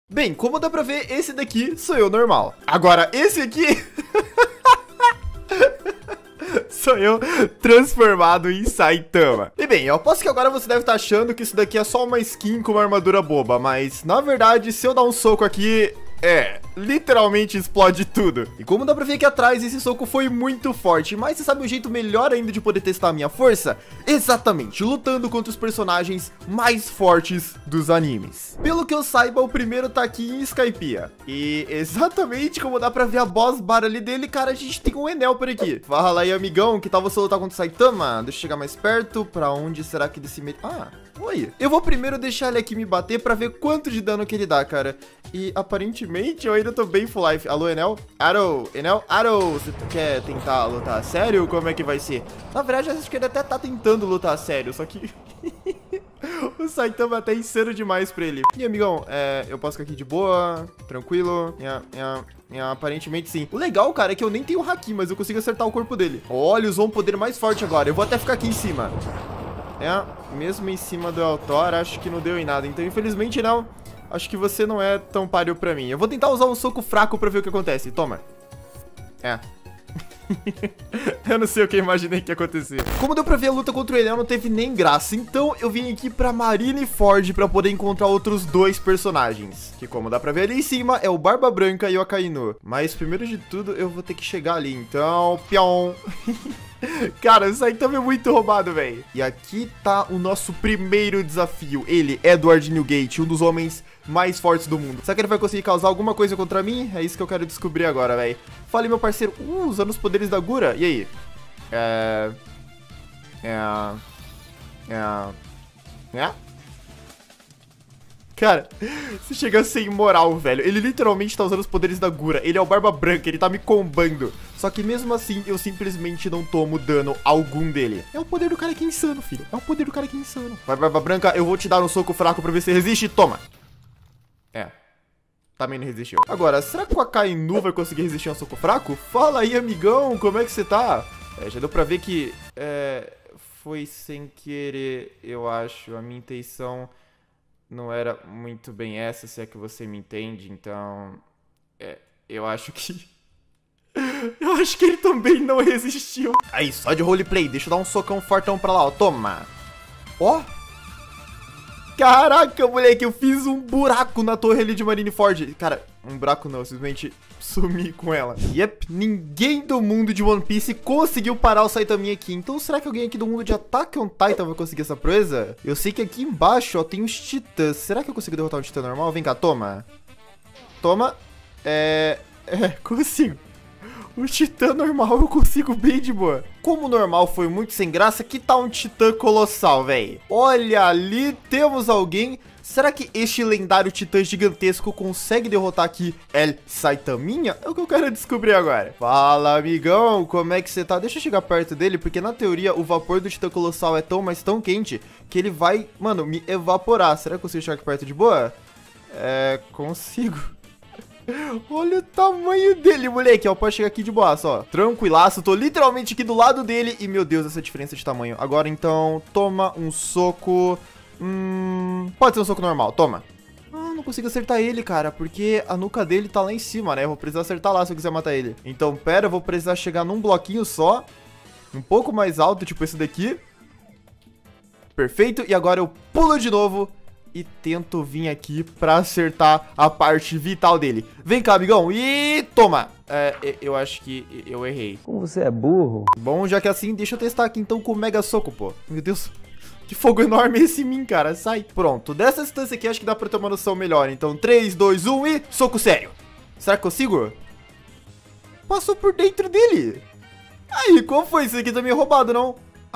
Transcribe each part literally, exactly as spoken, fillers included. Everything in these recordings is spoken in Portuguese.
Bem, como dá pra ver, esse daqui sou eu normal. Agora, esse aqui... sou eu transformado em Saitama. E bem, eu aposto que agora você deve estar achando que isso daqui é só uma skin com uma armadura boba, mas na verdade, se eu dar um soco aqui, é, literalmente explode tudo. E como dá pra ver aqui atrás, esse soco foi muito forte, mas você sabe um jeito melhor ainda de poder testar a minha força? Exatamente, lutando contra os personagens mais fortes dos animes. Pelo que eu saiba, o primeiro tá aqui em Skypiea. E exatamente como dá pra ver a boss bar ali dele, cara, a gente tem um Enel por aqui. Fala aí, amigão, que tal você lutar contra o Saitama? Deixa eu chegar mais perto. Pra onde será que ele se mete? Ah... Oi, eu vou primeiro deixar ele aqui me bater pra ver quanto de dano que ele dá, cara. E aparentemente eu ainda tô bem full life. Alô, Enel? Arrow, Enel? Arrow, você quer tentar lutar a sério? Como é que vai ser? Na verdade, acho que ele até tá tentando lutar a sério, só que... o Saitama tá insano demais pra ele. E, amigão, é, eu posso ficar aqui de boa, tranquilo. Minha, minha, minha, aparentemente sim. O legal, cara, é que eu nem tenho haki, mas eu consigo acertar o corpo dele. Olha, usou um poder mais forte agora. Eu vou até ficar aqui em cima. É, mesmo em cima do Altor, acho que não deu em nada. Então, infelizmente, não. Acho que você não é tão páreo pra mim. Eu vou tentar usar um soco fraco pra ver o que acontece. Toma. É. Eu não sei o que eu imaginei que ia acontecer. Como deu pra ver, a luta contra o Enel não teve nem graça. Então, eu vim aqui pra Marineford pra poder encontrar outros dois personagens. Que, como dá pra ver ali em cima, é o Barba Branca e o Akainu. Mas, primeiro de tudo, eu vou ter que chegar ali. Então, pião. Cara, isso aí também é muito roubado, velho. E aqui tá o nosso primeiro desafio. Ele, Edward Newgate, um dos homens mais fortes do mundo. Será que ele vai conseguir causar alguma coisa contra mim? É isso que eu quero descobrir agora, velho. Fala aí, meu parceiro. Uh, usando os poderes da Gura. E aí? É... É... É... É? Cara, você chega a ser imoral, velho. Ele literalmente tá usando os poderes da Gura. Ele é o Barba Branca, ele tá me combando. Só que mesmo assim, eu simplesmente não tomo dano algum dele. É o poder do cara que é insano, filho. É o poder do cara que é insano. Vai, Barba Branca, eu vou te dar um soco fraco pra ver se resiste. Toma. É. Também não resistiu. Agora, será que o Akainu vai conseguir resistir a um soco fraco? Fala aí, amigão, como é que você tá? É, já deu pra ver que... É... Foi sem querer, eu acho. A minha intenção... não era muito bem essa, se é que você me entende, então... É, eu acho que... eu acho que ele também não resistiu. Aí, só de roleplay, deixa eu dar um socão fortão pra lá, ó, toma. Ó. Caraca, moleque, eu fiz um buraco na torre ali de Marineford. Cara, um buraco não, eu simplesmente sumi com ela. Yep, ninguém do mundo de One Piece conseguiu parar o Saitama aqui. Então será que alguém aqui do mundo de Attack on Titan vai conseguir essa proeza? Eu sei que aqui embaixo, ó, tem os titãs. Será que eu consigo derrotar um titã normal? Vem cá, toma. Toma. É... É, consigo. O titã normal eu consigo bem de boa. Como o normal foi muito sem graça, que tal um titã colossal, velho? Olha, ali temos alguém... Será que este lendário titã gigantesco consegue derrotar aqui El Saitaminha? É o que eu quero descobrir agora. Fala, amigão, como é que você tá? Deixa eu chegar perto dele, porque na teoria o vapor do titã colossal é tão, mas tão quente que ele vai, mano, me evaporar. Será que eu consigo chegar aqui perto de boa? É, consigo. Olha o tamanho dele, moleque. Eu posso chegar aqui de boa, só. Tranquilaço, tô literalmente aqui do lado dele. E, meu Deus, essa diferença de tamanho. Agora, então, toma um soco. Hum... Pode ser um soco normal, toma. Ah, não consigo acertar ele, cara, porque a nuca dele tá lá em cima, né? Eu vou precisar acertar lá se eu quiser matar ele. Então, pera, eu vou precisar chegar num bloquinho só. Um pouco mais alto, tipo esse daqui. Perfeito, e agora eu pulo de novo e tento vir aqui pra acertar a parte vital dele. Vem cá, amigão, e toma! É, eu acho que eu errei. Como você é burro. Bom, já que é assim, deixa eu testar aqui então com o Mega Soco, pô. Meu Deus, que fogo enorme esse em mim, cara. Sai. Pronto, dessa distância aqui acho que dá pra ter uma noção melhor. Então, três, dois, um e... soco sério. Será que consigo? Passou por dentro dele. Aí, qual foi? Isso aqui tá meio roubado, não?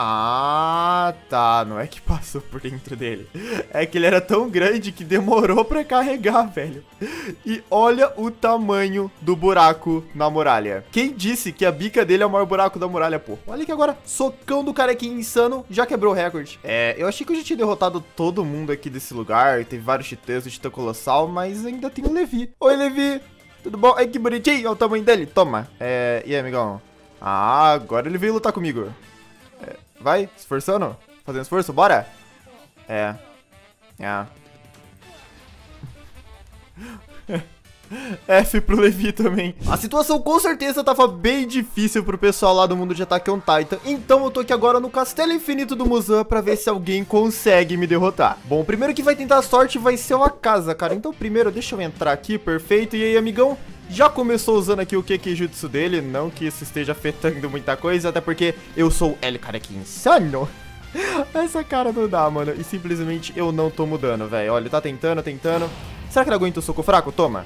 Ah, tá. Não é que passou por dentro dele. É que ele era tão grande que demorou pra carregar, velho. E olha o tamanho do buraco na muralha. Quem disse que a bica dele é o maior buraco da muralha, pô? Olha que agora, socão do carequinho insano, já quebrou o recorde. É, eu achei que eu já tinha derrotado todo mundo aqui desse lugar. Teve vários titãs, o titã colossal, mas ainda tem o Levi. Oi, Levi. Tudo bom? Ai, que bonitinho. Olha o tamanho dele. Toma. É, e aí, amigão? Ah, agora ele veio lutar comigo. É, vai, esforçando? Fazendo esforço? Bora? É. É. F pro Levi também. A situação com certeza tava bem difícil pro pessoal lá do mundo de Attack on Titan. Então eu tô aqui agora no Castelo Infinito do Muzan pra ver se alguém consegue me derrotar. Bom, o primeiro que vai tentar a sorte vai ser o Akaza, cara. Então primeiro deixa eu entrar aqui, perfeito. E aí, amigão? Já começou usando aqui o Kekijutsu dele. Não que isso esteja afetando muita coisa, até porque eu sou ele, cara, que insano. Essa cara não dá, mano. E simplesmente eu não tô mudando, velho. Olha, tá tentando, tentando. Será que ele aguenta o soco fraco? Toma.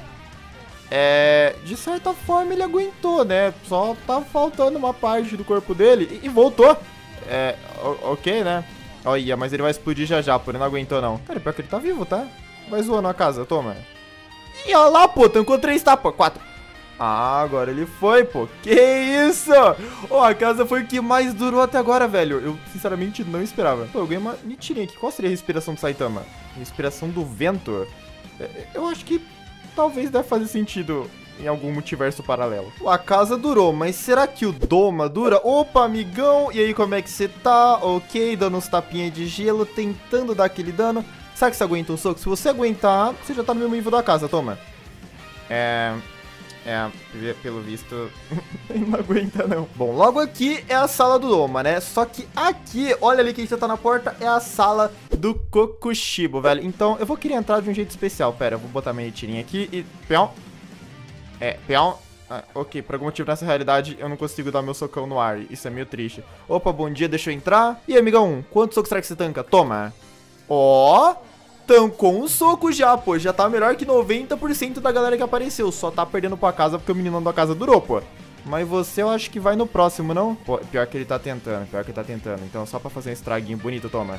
É, de certa forma ele aguentou, né? Só tá faltando uma parte do corpo dele e, e voltou. É, ok, né? Olha, mas ele vai explodir já já, porém não aguentou não. Cara, pior que ele tá vivo, tá? Vai zoando a casa, toma. E olha lá, pô, tancou três tapas, quatro. Ah, agora ele foi, pô. Que isso? Ó, oh, a casa foi o que mais durou até agora, velho. Eu, sinceramente, não esperava. Pô, eu ganhei uma mentirinha aqui. Qual seria a respiração do Saitama? Respiração do vento? Eu acho que talvez deve fazer sentido em algum multiverso paralelo. A casa durou, mas será que o Doma dura? Opa, amigão, e aí como é que você tá? Ok, dando uns tapinhas de gelo, tentando dar aquele dano. Será que você aguenta um soco? Se você aguentar, você já tá no mesmo nível da casa, toma. É... É, pelo visto, não aguenta não. Bom, logo aqui é a sala do Doma, né? Só que aqui, olha ali quem já tá na porta, é a sala do Kokushibo, velho. Então, eu vou querer entrar de um jeito especial. Pera, eu vou botar minha tirinha aqui e... Peão. É, peão. Ah, ok, por algum motivo nessa realidade eu não consigo dar meu socão no ar. Isso é meio triste. Opa, bom dia, deixa eu entrar. E aí, amigão, quantos socos será que você tanca? Toma. Ó... Tancou um soco já, pô. Já tá melhor que noventa por cento da galera que apareceu. Só tá perdendo pra casa porque o menino da casa durou, pô. Mas você eu acho que vai no próximo, não? Pô, pior que ele tá tentando, pior que ele tá tentando. Então só pra fazer um estraguinho bonito, toma.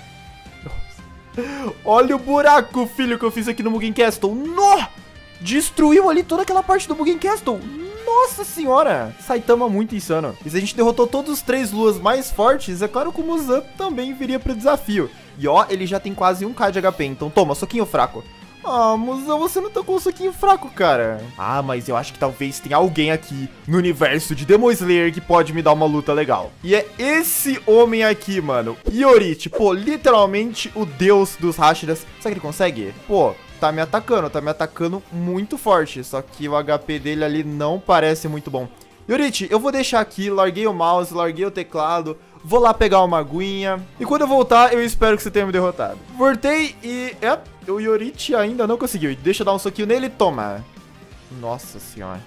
Olha o buraco, filho, que eu fiz aqui no Mugen Castle. Nó! Destruiu ali toda aquela parte do Mugen Castle. Nossa senhora! Saitama muito insano. E se a gente derrotou todos os três luas mais fortes, é claro que o Muzan também viria pro desafio. E ó, ele já tem quase um K de H P, então toma, soquinho fraco. Ah, Muzan, você não tá com um soquinho fraco, cara. Ah, mas eu acho que talvez tenha alguém aqui no universo de Demon Slayer que pode me dar uma luta legal. E é esse homem aqui, mano. Iorichi, pô, literalmente o deus dos Hashiras. Será que ele consegue? Pô, tá me atacando, tá me atacando muito forte. Só que o H P dele ali não parece muito bom. Iorichi, eu vou deixar aqui, larguei o mouse, larguei o teclado. Vou lá pegar uma aguinha. E quando eu voltar, eu espero que você tenha me derrotado. Voltei e... É, o Iorichi ainda não conseguiu. Deixa eu dar um soquinho nele e toma. Nossa senhora.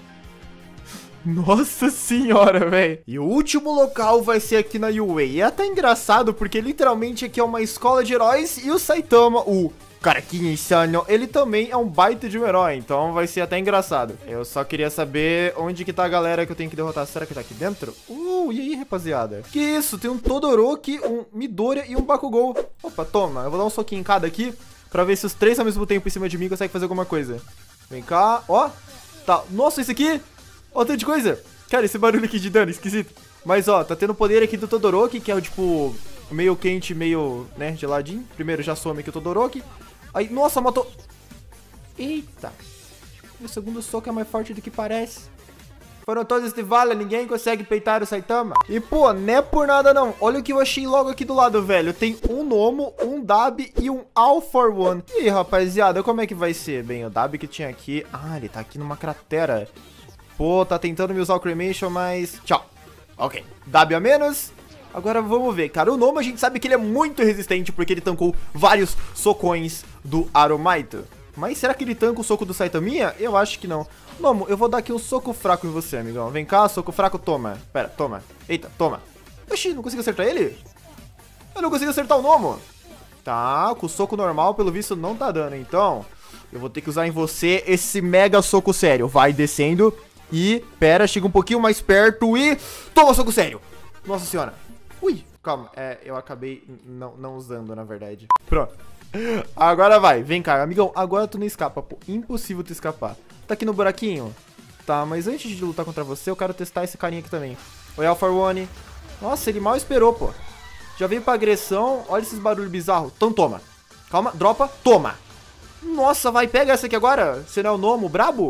Nossa senhora, velho. E o último local vai ser aqui na Yue. E é até engraçado, porque literalmente aqui é uma escola de heróis. E o Saitama, o cara que insano, ele também é um baita de um herói. Então vai ser até engraçado. Eu só queria saber onde que tá a galera que eu tenho que derrotar. Será que tá aqui dentro? Uh, e aí, rapaziada? Que isso? Tem um Todoroki, um Midoriya e um Bakugou. Opa, toma. Eu vou dar um soquinho em cada aqui, pra ver se os três ao mesmo tempo em cima de mim conseguem fazer alguma coisa. Vem cá, ó. Tá, nossa, esse aqui... Ó, tem de coisa. Cara, esse barulho aqui de dano, esquisito. Mas, ó, tá tendo poder aqui do Todoroki, que é o, tipo, meio quente, meio, né, geladinho. Primeiro já some aqui o Todoroki. Aí, nossa, matou... Eita. O segundo soco é mais forte do que parece. Foram todos de vala, ninguém consegue peitar o Saitama. E, pô, não é por nada, não. Olha o que eu achei logo aqui do lado, velho. Tem um Nomo, um Dabi e um All for One. E aí, rapaziada, como é que vai ser? Bem, o Dabi que tinha aqui... Ah, ele tá aqui numa cratera. Pô, tá tentando me usar o Cremation, mas... Tchau. Ok. Dabi a menos. Agora vamos ver, cara. O Nomo a gente sabe que ele é muito resistente porque ele tancou vários socões do Aromaito. Mas será que ele tanca o soco do Saitaminha? Eu acho que não. Nomo, eu vou dar aqui um soco fraco em você, amigão. Vem cá, soco fraco, toma. Pera, toma. Eita, toma. Oxi, não consigo acertar ele? Eu não consigo acertar o Nomo. Tá, com o soco normal, pelo visto, não tá dando. Então, eu vou ter que usar em você esse mega soco sério. Vai descendo e... Pera, chega um pouquinho mais perto e... Toma soco sério. Nossa senhora. Ui, calma. É, eu acabei não, não usando, na verdade. Pronto. Agora vai, vem cá, amigão. Agora tu não escapa, pô. Impossível tu escapar. Tá aqui no buraquinho? Tá, mas antes de lutar contra você, eu quero testar esse carinha aqui também. O All for One. Nossa, ele mal esperou, pô. Já veio pra agressão. Olha esses barulhos bizarros. Então toma. Calma, dropa, toma. Nossa, vai, pega essa aqui agora. Você não é o Nomo brabo?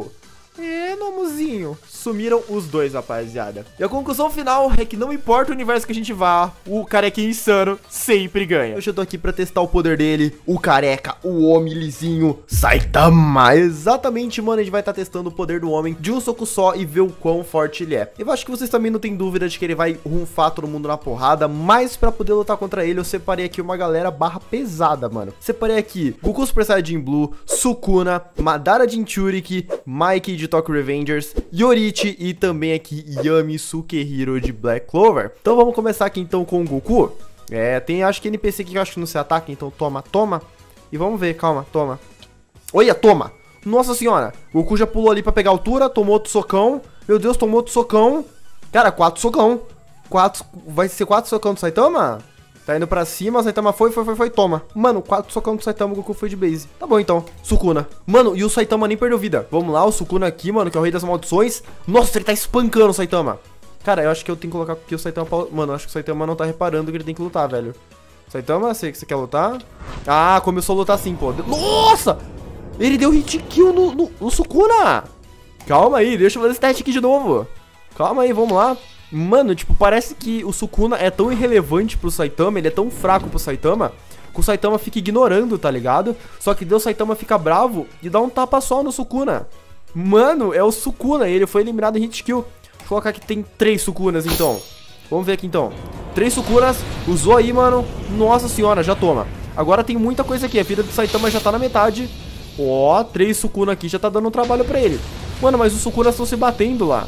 É, Nomuzinho. Sumiram os dois, rapaziada. E a conclusão final é que não importa o universo que a gente vá, o carequinha insano sempre ganha. Hoje eu tô aqui pra testar o poder dele, o careca, o homem lisinho, Saitama. Exatamente, mano, a gente vai estar tá testando o poder do homem de um soco só e ver o quão forte ele é. Eu acho que vocês também não tem dúvida de que ele vai runfar todo mundo na porrada, mas pra poder lutar contra ele, eu separei aqui uma galera barra pesada, mano. Separei aqui Goku Super Saiyajin Blue, Sukuna, Madara Jinchuriki, Mike de Tokyo Revengers, Yorichi e também aqui Yami Sukehiro de Black Clover. Então vamos começar aqui então com o Goku. É, tem acho que N P C aqui que eu acho que não se ataca, então toma, toma. E vamos ver, calma, toma. Olha, toma. Nossa senhora, Goku já pulou ali pra pegar altura, tomou outro socão. Meu Deus, tomou outro socão. Cara, quatro socão. Quatro, vai ser quatro socão do Saitama? Tá indo pra cima, o Saitama foi, foi, foi, foi, toma. Mano, quatro socão do Saitama, o Goku foi de base. Tá bom, então. Sukuna. Mano, e o Saitama nem perdeu vida. Vamos lá, o Sukuna aqui, mano, que é o rei das maldições. Nossa, ele tá espancando o Saitama. Cara, eu acho que eu tenho que colocar aqui o Saitama pra... Mano, eu acho que o Saitama não tá reparando que ele tem que lutar, velho. Saitama, sei que você quer lutar. Ah, começou a lutar sim, pô. Nossa! Ele deu hit kill no, no, no Sukuna. Calma aí, deixa eu fazer esse teste aqui de novo. Calma aí, vamos lá. Mano, tipo, parece que o Sukuna é tão irrelevante pro Saitama, ele é tão fraco pro Saitama, que o Saitama fica ignorando, tá ligado? Só que Deus Saitama fica bravo e dá um tapa só no Sukuna. Mano, é o Sukuna, ele foi eliminado em hit kill. Deixa eu colocar aqui, tem três Sukunas, então. Vamos ver aqui, então. Três Sukunas, usou aí, mano. Nossa senhora, já toma. Agora tem muita coisa aqui, a vida do Saitama já tá na metade. Ó, três Sukuna aqui, já tá dando um trabalho pra ele. Mano, mas os Sukunas estão se batendo lá.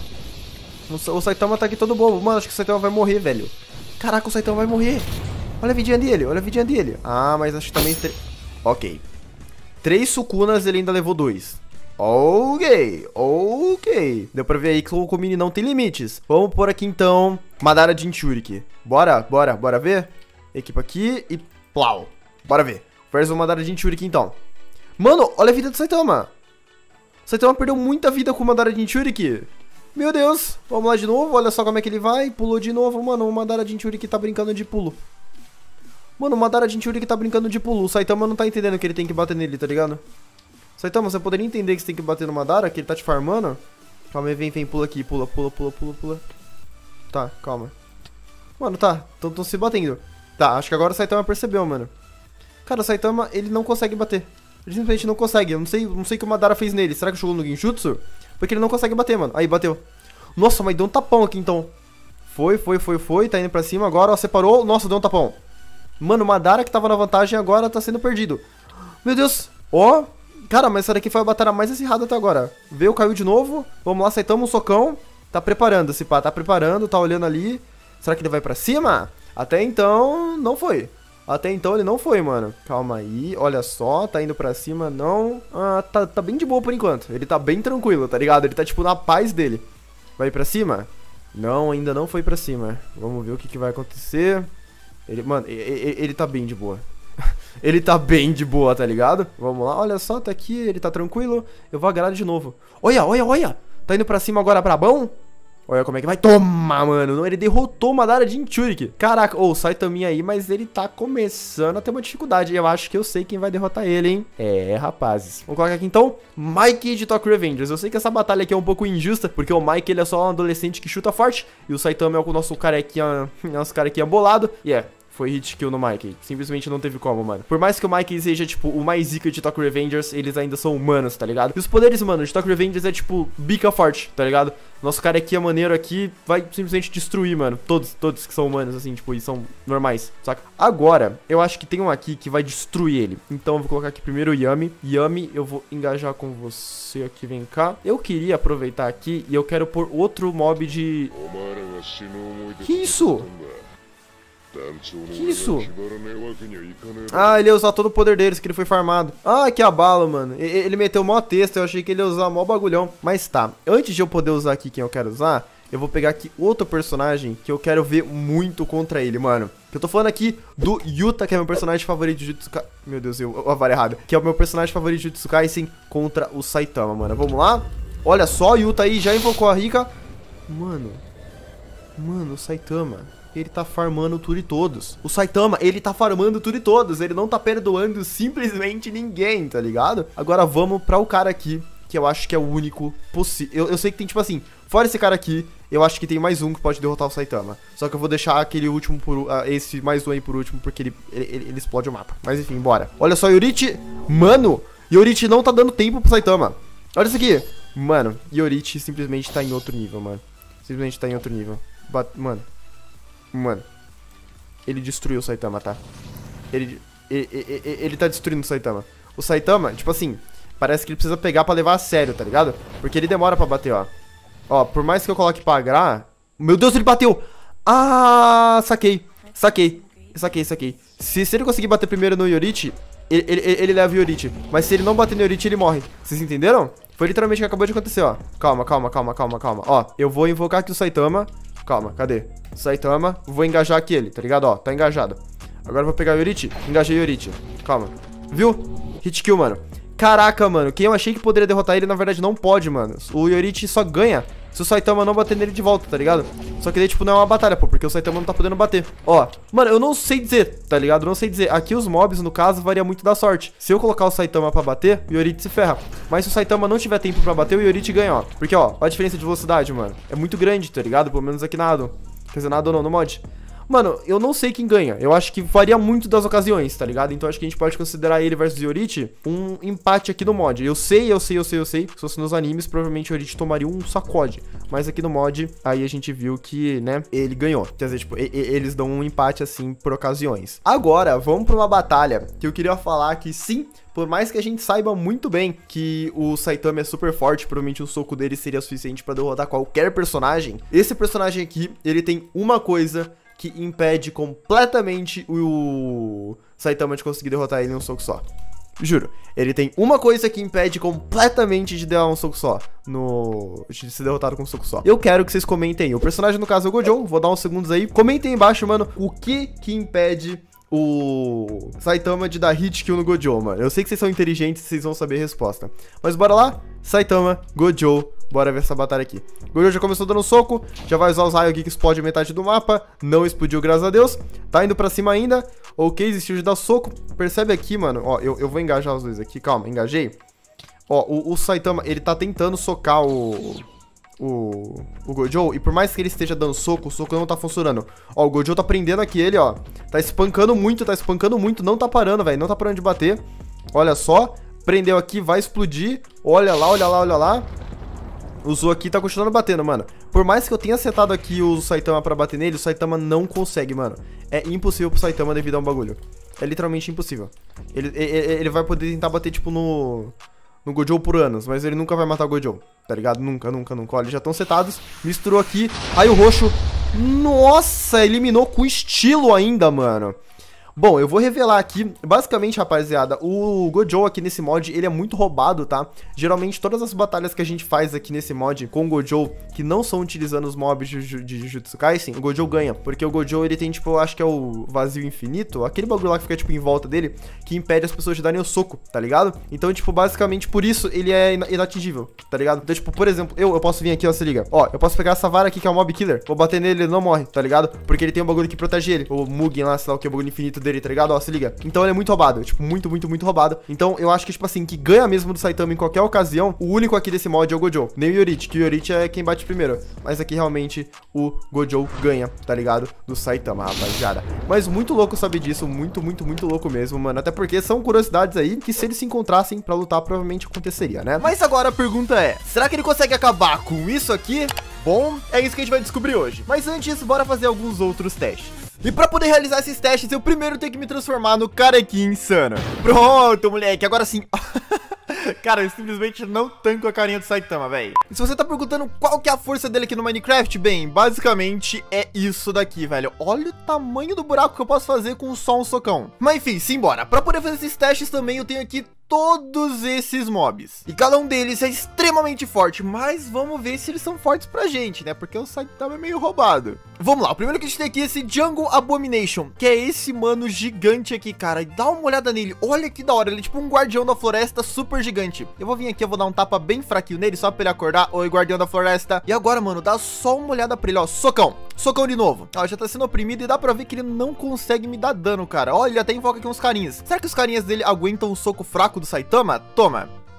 O Saitama tá aqui todo bobo. Mano, acho que o Saitama vai morrer, velho. Caraca, o Saitama vai morrer. Olha a vidinha dele, olha a vidinha dele. Ah, mas acho que também... Ok. Três Sukunas, ele ainda levou dois. Ok, ok. Deu pra ver aí que o Komini não tem limites. Vamos por aqui, então, Madara Jinchuriki. Bora, bora, bora ver? Equipa aqui e plau. Bora ver. Versus o Madara Jinchuriki, então. Mano, olha a vida do Saitama. O Saitama perdeu muita vida com o Madara Jinchuriki. Meu Deus, vamos lá de novo, olha só como é que ele vai. Pulou de novo, mano, o Madara Jinchuriki tá brincando de pulo. Mano, o Madara Jinchuriki tá brincando de pulo. O Saitama não tá entendendo que ele tem que bater nele, tá ligado? Saitama, você poderia entender que você tem que bater no Madara, que ele tá te farmando? Calma aí, vem, vem, pula aqui, pula, pula, pula, pula, pula. Tá, calma. Mano, tá, tão, tão se batendo. Tá, acho que agora o Saitama percebeu, mano. Cara, o Saitama, ele não consegue bater. Ele simplesmente não consegue, eu não sei, não sei o que o Madara fez nele. Será que jogou no Genjutsu? Porque ele não consegue bater, mano. Aí, bateu. Nossa, mas deu um tapão aqui, então. Foi, foi, foi, foi. Tá indo pra cima agora, ó, separou. Nossa, deu um tapão. Mano, o Madara que tava na vantagem agora tá sendo perdido. Meu Deus. Ó. Cara, mas essa daqui foi a batalha mais acirrada até agora. Veio, caiu de novo. Vamos lá, aceitamos um socão. Tá preparando esse pá, tá preparando, tá olhando ali. Será que ele vai pra cima? Até então, não foi. Até então ele não foi, mano. Calma aí, olha só, tá indo pra cima, não. Ah, tá, tá bem de boa por enquanto. Ele tá bem tranquilo, tá ligado? Ele tá, tipo, na paz dele. Vai pra cima? Não, ainda não foi pra cima. Vamos ver o que, que vai acontecer. Ele, mano, ele, ele tá bem de boa. Ele tá bem de boa, tá ligado? Vamos lá, olha só, tá aqui, ele tá tranquilo. Eu vou agarrar de novo. Olha, olha, olha. Tá indo pra cima agora, brabão? Olha como é que vai. Toma, mano. Ele derrotou o Madara Jinchuriki. Caraca, ô, oh, Saitama aí, mas ele tá começando a ter uma dificuldade. Eu acho que eu sei quem vai derrotar ele, hein? É, rapazes. Vamos colocar aqui, então, Mike de Tokyo Revengers. Eu sei que essa batalha aqui é um pouco injusta, porque o Mike, ele é só um adolescente que chuta forte, e o Saitama é o nosso carequinha, nosso carequinha bolado. E yeah, é... Foi hit kill no Mike. Simplesmente não teve como, mano. Por mais que o Mike seja, tipo, o mais zica de Tokyo Revengers, eles ainda são humanos, tá ligado? E os poderes, mano, de Tokyo Revengers é, tipo, bica forte, tá ligado? Nosso cara aqui é maneiro aqui, vai simplesmente destruir, mano. Todos, todos que são humanos, assim, tipo, e são normais, saca? Agora, eu acho que tem um aqui que vai destruir ele. Então eu vou colocar aqui primeiro o Yami. Yami, eu vou engajar com você aqui, vem cá. Eu queria aproveitar aqui e eu quero pôr outro mob de... Que isso? Que isso? Ah, ele ia usar todo o poder deles, que ele foi farmado. Ah, que abalo, mano. Ele meteu mó texto, eu achei que ele ia usar mó bagulhão. Mas tá, antes de eu poder usar aqui quem eu quero usar, eu vou pegar aqui outro personagem que eu quero ver muito contra ele, mano. Eu tô falando aqui do Yuta, que é meu personagem favorito de Jujutsu Kaisen. Meu Deus, eu a vara errada. Que é o meu personagem favorito de Jujutsu Kaisen contra o Saitama, mano. Vamos lá? Olha só, o Yuta aí já invocou a Rika. Mano. Mano, o Saitama... Ele tá farmando tudo e todos. O Saitama, ele tá farmando tudo e todos. Ele não tá perdoando simplesmente ninguém, tá ligado? Agora vamos pra o cara aqui, que eu acho que é o único possível. Eu, eu sei que tem, tipo assim, fora esse cara aqui, eu acho que tem mais um que pode derrotar o Saitama. Só que eu vou deixar aquele último por... Uh, esse mais um aí por último, porque ele, ele, ele, ele explode o mapa. Mas enfim, bora. Olha só, Yorite... Mano, Yorite não tá dando tempo pro Saitama. Olha isso aqui. Mano, Yorite simplesmente tá em outro nível, mano. Simplesmente tá em outro nível. But, mano. Mano. Ele destruiu o Saitama, tá? Ele, ele, ele, ele tá destruindo o Saitama. O Saitama, tipo assim, parece que ele precisa pegar pra levar a sério, tá ligado? Porque ele demora pra bater, ó. Ó, por mais que eu coloque pra agrar... Meu Deus, ele bateu! Ah, saquei. Saquei. Saquei, saquei. Se, se ele conseguir bater primeiro no Yorite, ele, ele, ele leva o Yorite. Mas se ele não bater no Yorite, ele morre. Vocês entenderam? Foi literalmente o que acabou de acontecer, ó. Calma, calma, calma, calma, calma. Ó, eu vou invocar aqui o Saitama. Calma, cadê? Saitama, vou engajar aqui ele, tá ligado? Ó, tá engajado. Agora eu vou pegar o Yorite. Engajei o Yorite. Calma. Viu? Hit kill, mano. Caraca, mano. Quem eu achei que poderia derrotar ele, na verdade, não pode, mano. O Yorite só ganha se o Saitama não bater nele de volta, tá ligado? Só que daí, tipo, não é uma batalha, pô, porque o Saitama não tá podendo bater. Ó, mano, eu não sei dizer, tá ligado? Eu não sei dizer. Aqui os mobs, no caso, varia muito da sorte. Se eu colocar o Saitama pra bater, o Yorite se ferra. Mas se o Saitama não tiver tempo pra bater, o Yorite ganha, ó. Porque, ó, olha a diferença de velocidade, mano. É muito grande, tá ligado? Pelo menos aqui na Addon. Quer dizer, na Addon não, no mod. Mano, eu não sei quem ganha. Eu acho que varia muito das ocasiões, tá ligado? Então acho que a gente pode considerar ele versus Yorite um empate aqui no mod. Eu sei, eu sei, eu sei, eu sei. Se fosse nos animes, provavelmente o Yorite tomaria um sacode. Mas aqui no mod, aí a gente viu que, né, ele ganhou. Quer dizer, tipo, e, e, eles dão um empate assim por ocasiões. Agora, vamos pra uma batalha que eu queria falar que sim... Por mais que a gente saiba muito bem que o Saitama é super forte, provavelmente o soco dele seria suficiente pra derrotar qualquer personagem. Esse personagem aqui, ele tem uma coisa que impede completamente o Saitama de conseguir derrotar ele em um soco só. Juro, ele tem uma coisa que impede completamente de dar um soco só, no... de ser derrotado com um soco só. Eu quero que vocês comentem aí. O personagem, no caso, é o Gojo. Vou dar uns segundos aí. Comentem aí embaixo, mano, o que que impede o Saitama de dar hit kill no Gojo, mano. Eu sei que vocês são inteligentes e vocês vão saber a resposta. Mas bora lá? Saitama, Gojo, bora ver essa batalha aqui. Gojo já começou dando soco, já vai usar os raios aqui que explode metade do mapa. Não explodiu, graças a Deus. Tá indo pra cima ainda. Ok, existiu de dar soco. Percebe aqui, mano. Ó, eu, eu vou engajar os dois aqui. Calma, engajei. Ó, o, o Saitama, ele tá tentando socar o... O, o Gojo, e por mais que ele esteja dando soco, o soco não tá funcionando. Ó, o Gojo tá prendendo aqui ele, ó. Tá espancando muito, tá espancando muito. Não tá parando, velho, não tá parando de bater. Olha só, prendeu aqui, vai explodir. Olha lá, olha lá, olha lá. Usou aqui, tá continuando batendo, mano. Por mais que eu tenha acertado aqui o Saitama pra bater nele, o Saitama não consegue, mano. É impossível pro Saitama devido a um bagulho. É literalmente impossível. Ele, ele, ele vai poder tentar bater, tipo, no... no Gojo por anos, mas ele nunca vai matar o Gojo, tá ligado? Nunca, nunca, nunca. Olha, já estão setados. Misturou aqui. Aí o roxo... Nossa, eliminou com estilo ainda, mano. Bom, eu vou revelar aqui, basicamente, rapaziada, o Gojo aqui nesse mod, ele é muito roubado, tá? Geralmente, todas as batalhas que a gente faz aqui nesse mod com o Gojo, que não são utilizando os mobs de, de Jujutsu Kaisen, o Gojo ganha. Porque o Gojo, ele tem, tipo, eu acho que é o vazio infinito, aquele bagulho lá que fica, tipo, em volta dele, que impede as pessoas de darem o soco, tá ligado? Então, tipo, basicamente, por isso, ele é inatingível, tá ligado? Então, tipo, por exemplo, eu, eu posso vir aqui, ó, se liga. Ó, eu posso pegar essa vara aqui, que é o Mob Killer, vou bater nele, ele não morre, tá ligado? Porque ele tem um bagulho que protege ele, o Mugen lá, sei lá o que, o bagulho infinito dele, tá ligado? Ó, se liga. Então ele é muito roubado, tipo, muito, muito, muito roubado. Então eu acho que, tipo assim, que ganha mesmo do Saitama em qualquer ocasião, o único aqui desse mod é o Gojo. Nem o Yorite, que o Yorite é quem bate primeiro. Mas aqui realmente o Gojo ganha, tá ligado? Do Saitama, rapaziada. Mas muito louco saber disso, muito, muito, muito louco mesmo, mano. Até porque são curiosidades aí que se eles se encontrassem pra lutar, provavelmente aconteceria, né? Mas agora a pergunta é, será que ele consegue acabar com isso aqui? Bom, é isso que a gente vai descobrir hoje. Mas antes, bora fazer alguns outros testes. E pra poder realizar esses testes, eu primeiro tenho que me transformar no carequinha insano. Pronto, moleque, agora sim. Cara, eu simplesmente não tanco a carinha do Saitama, velho. E se você tá perguntando qual que é a força dele aqui no Minecraft, bem, basicamente é isso daqui, velho. Olha o tamanho do buraco que eu posso fazer com só um socão. Mas enfim, simbora. Pra poder fazer esses testes também, eu tenho aqui todos esses mobs. E cada um deles é extremamente forte, mas vamos ver se eles são fortes pra gente, né? Porque o Saitama é meio roubado. Vamos lá, o primeiro que a gente tem aqui é esse Jungle Abomination, que é esse mano gigante aqui, cara. E dá uma olhada nele, olha que da hora, ele é tipo um guardião da floresta super gigante. Eu vou vir aqui, eu vou dar um tapa bem fraquinho nele, só pra ele acordar. Oi, guardião da floresta. E agora, mano, dá só uma olhada pra ele, ó, socão. Socão de novo. Ó, já tá sendo oprimido e dá pra ver que ele não consegue me dar dano, cara. Ó, ele até invoca aqui uns carinhas. Será que os carinhas dele aguentam o soco fraco do Saitama? Toma.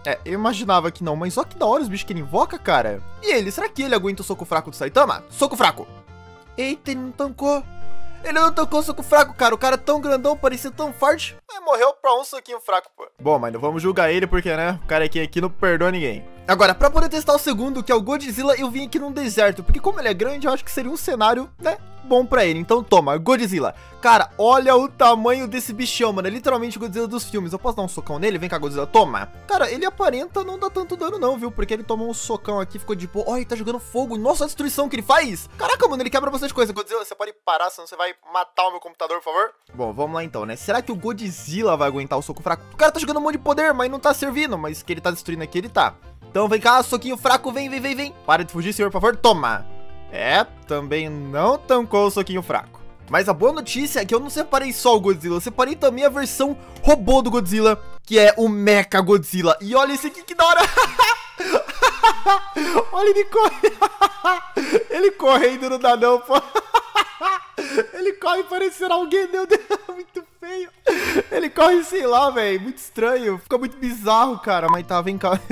É, eu imaginava que não, mas só que da hora os bichos que ele invoca, cara. E ele, será que ele aguenta o soco fraco do Saitama? Soco fraco. Eita, ele não tancou. Ele não tancou o soco fraco, cara. O cara é tão grandão, parecia tão forte. Mas morreu pra um soquinho fraco, pô. Bom, mas não vamos julgar ele porque, né, o cara aqui, aqui não perdoa ninguém. Agora, pra poder testar o segundo, que é o Godzilla, eu vim aqui num deserto. Porque como ele é grande, eu acho que seria um cenário, né, bom pra ele. Então toma, Godzilla. Cara, olha o tamanho desse bichão, mano. É literalmente o Godzilla dos filmes. Eu posso dar um socão nele? Vem cá, Godzilla, toma. Cara, ele aparenta não dar tanto dano não, viu? Porque ele tomou um socão aqui, ficou de boa. Olha, ele tá jogando fogo. Nossa, a destruição que ele faz. Caraca, mano, ele quebra bastante coisa. Godzilla, você pode parar, senão você vai matar o meu computador, por favor? Bom, vamos lá então, né? Será que o Godzilla vai aguentar o soco fraco? O cara tá jogando um monte de poder, mas não tá servindo. Mas que ele tá destruindo aqui, ele tá. Então vem cá, soquinho fraco, vem, vem, vem, vem. Para de fugir, senhor, por favor, toma. É, também não tancou o soquinho fraco. Mas a boa notícia é que eu não separei só o Godzilla, eu separei também a versão robô do Godzilla, que é o Mecha Godzilla. E olha esse aqui, que da hora. Olha ele correndo. Ele correndo não dá não, pô. Ele corre parecendo alguém, meu Deus, muito feio. Ele corre, sei lá, velho, muito estranho. Fica muito bizarro, cara. Mas tá, vem cá.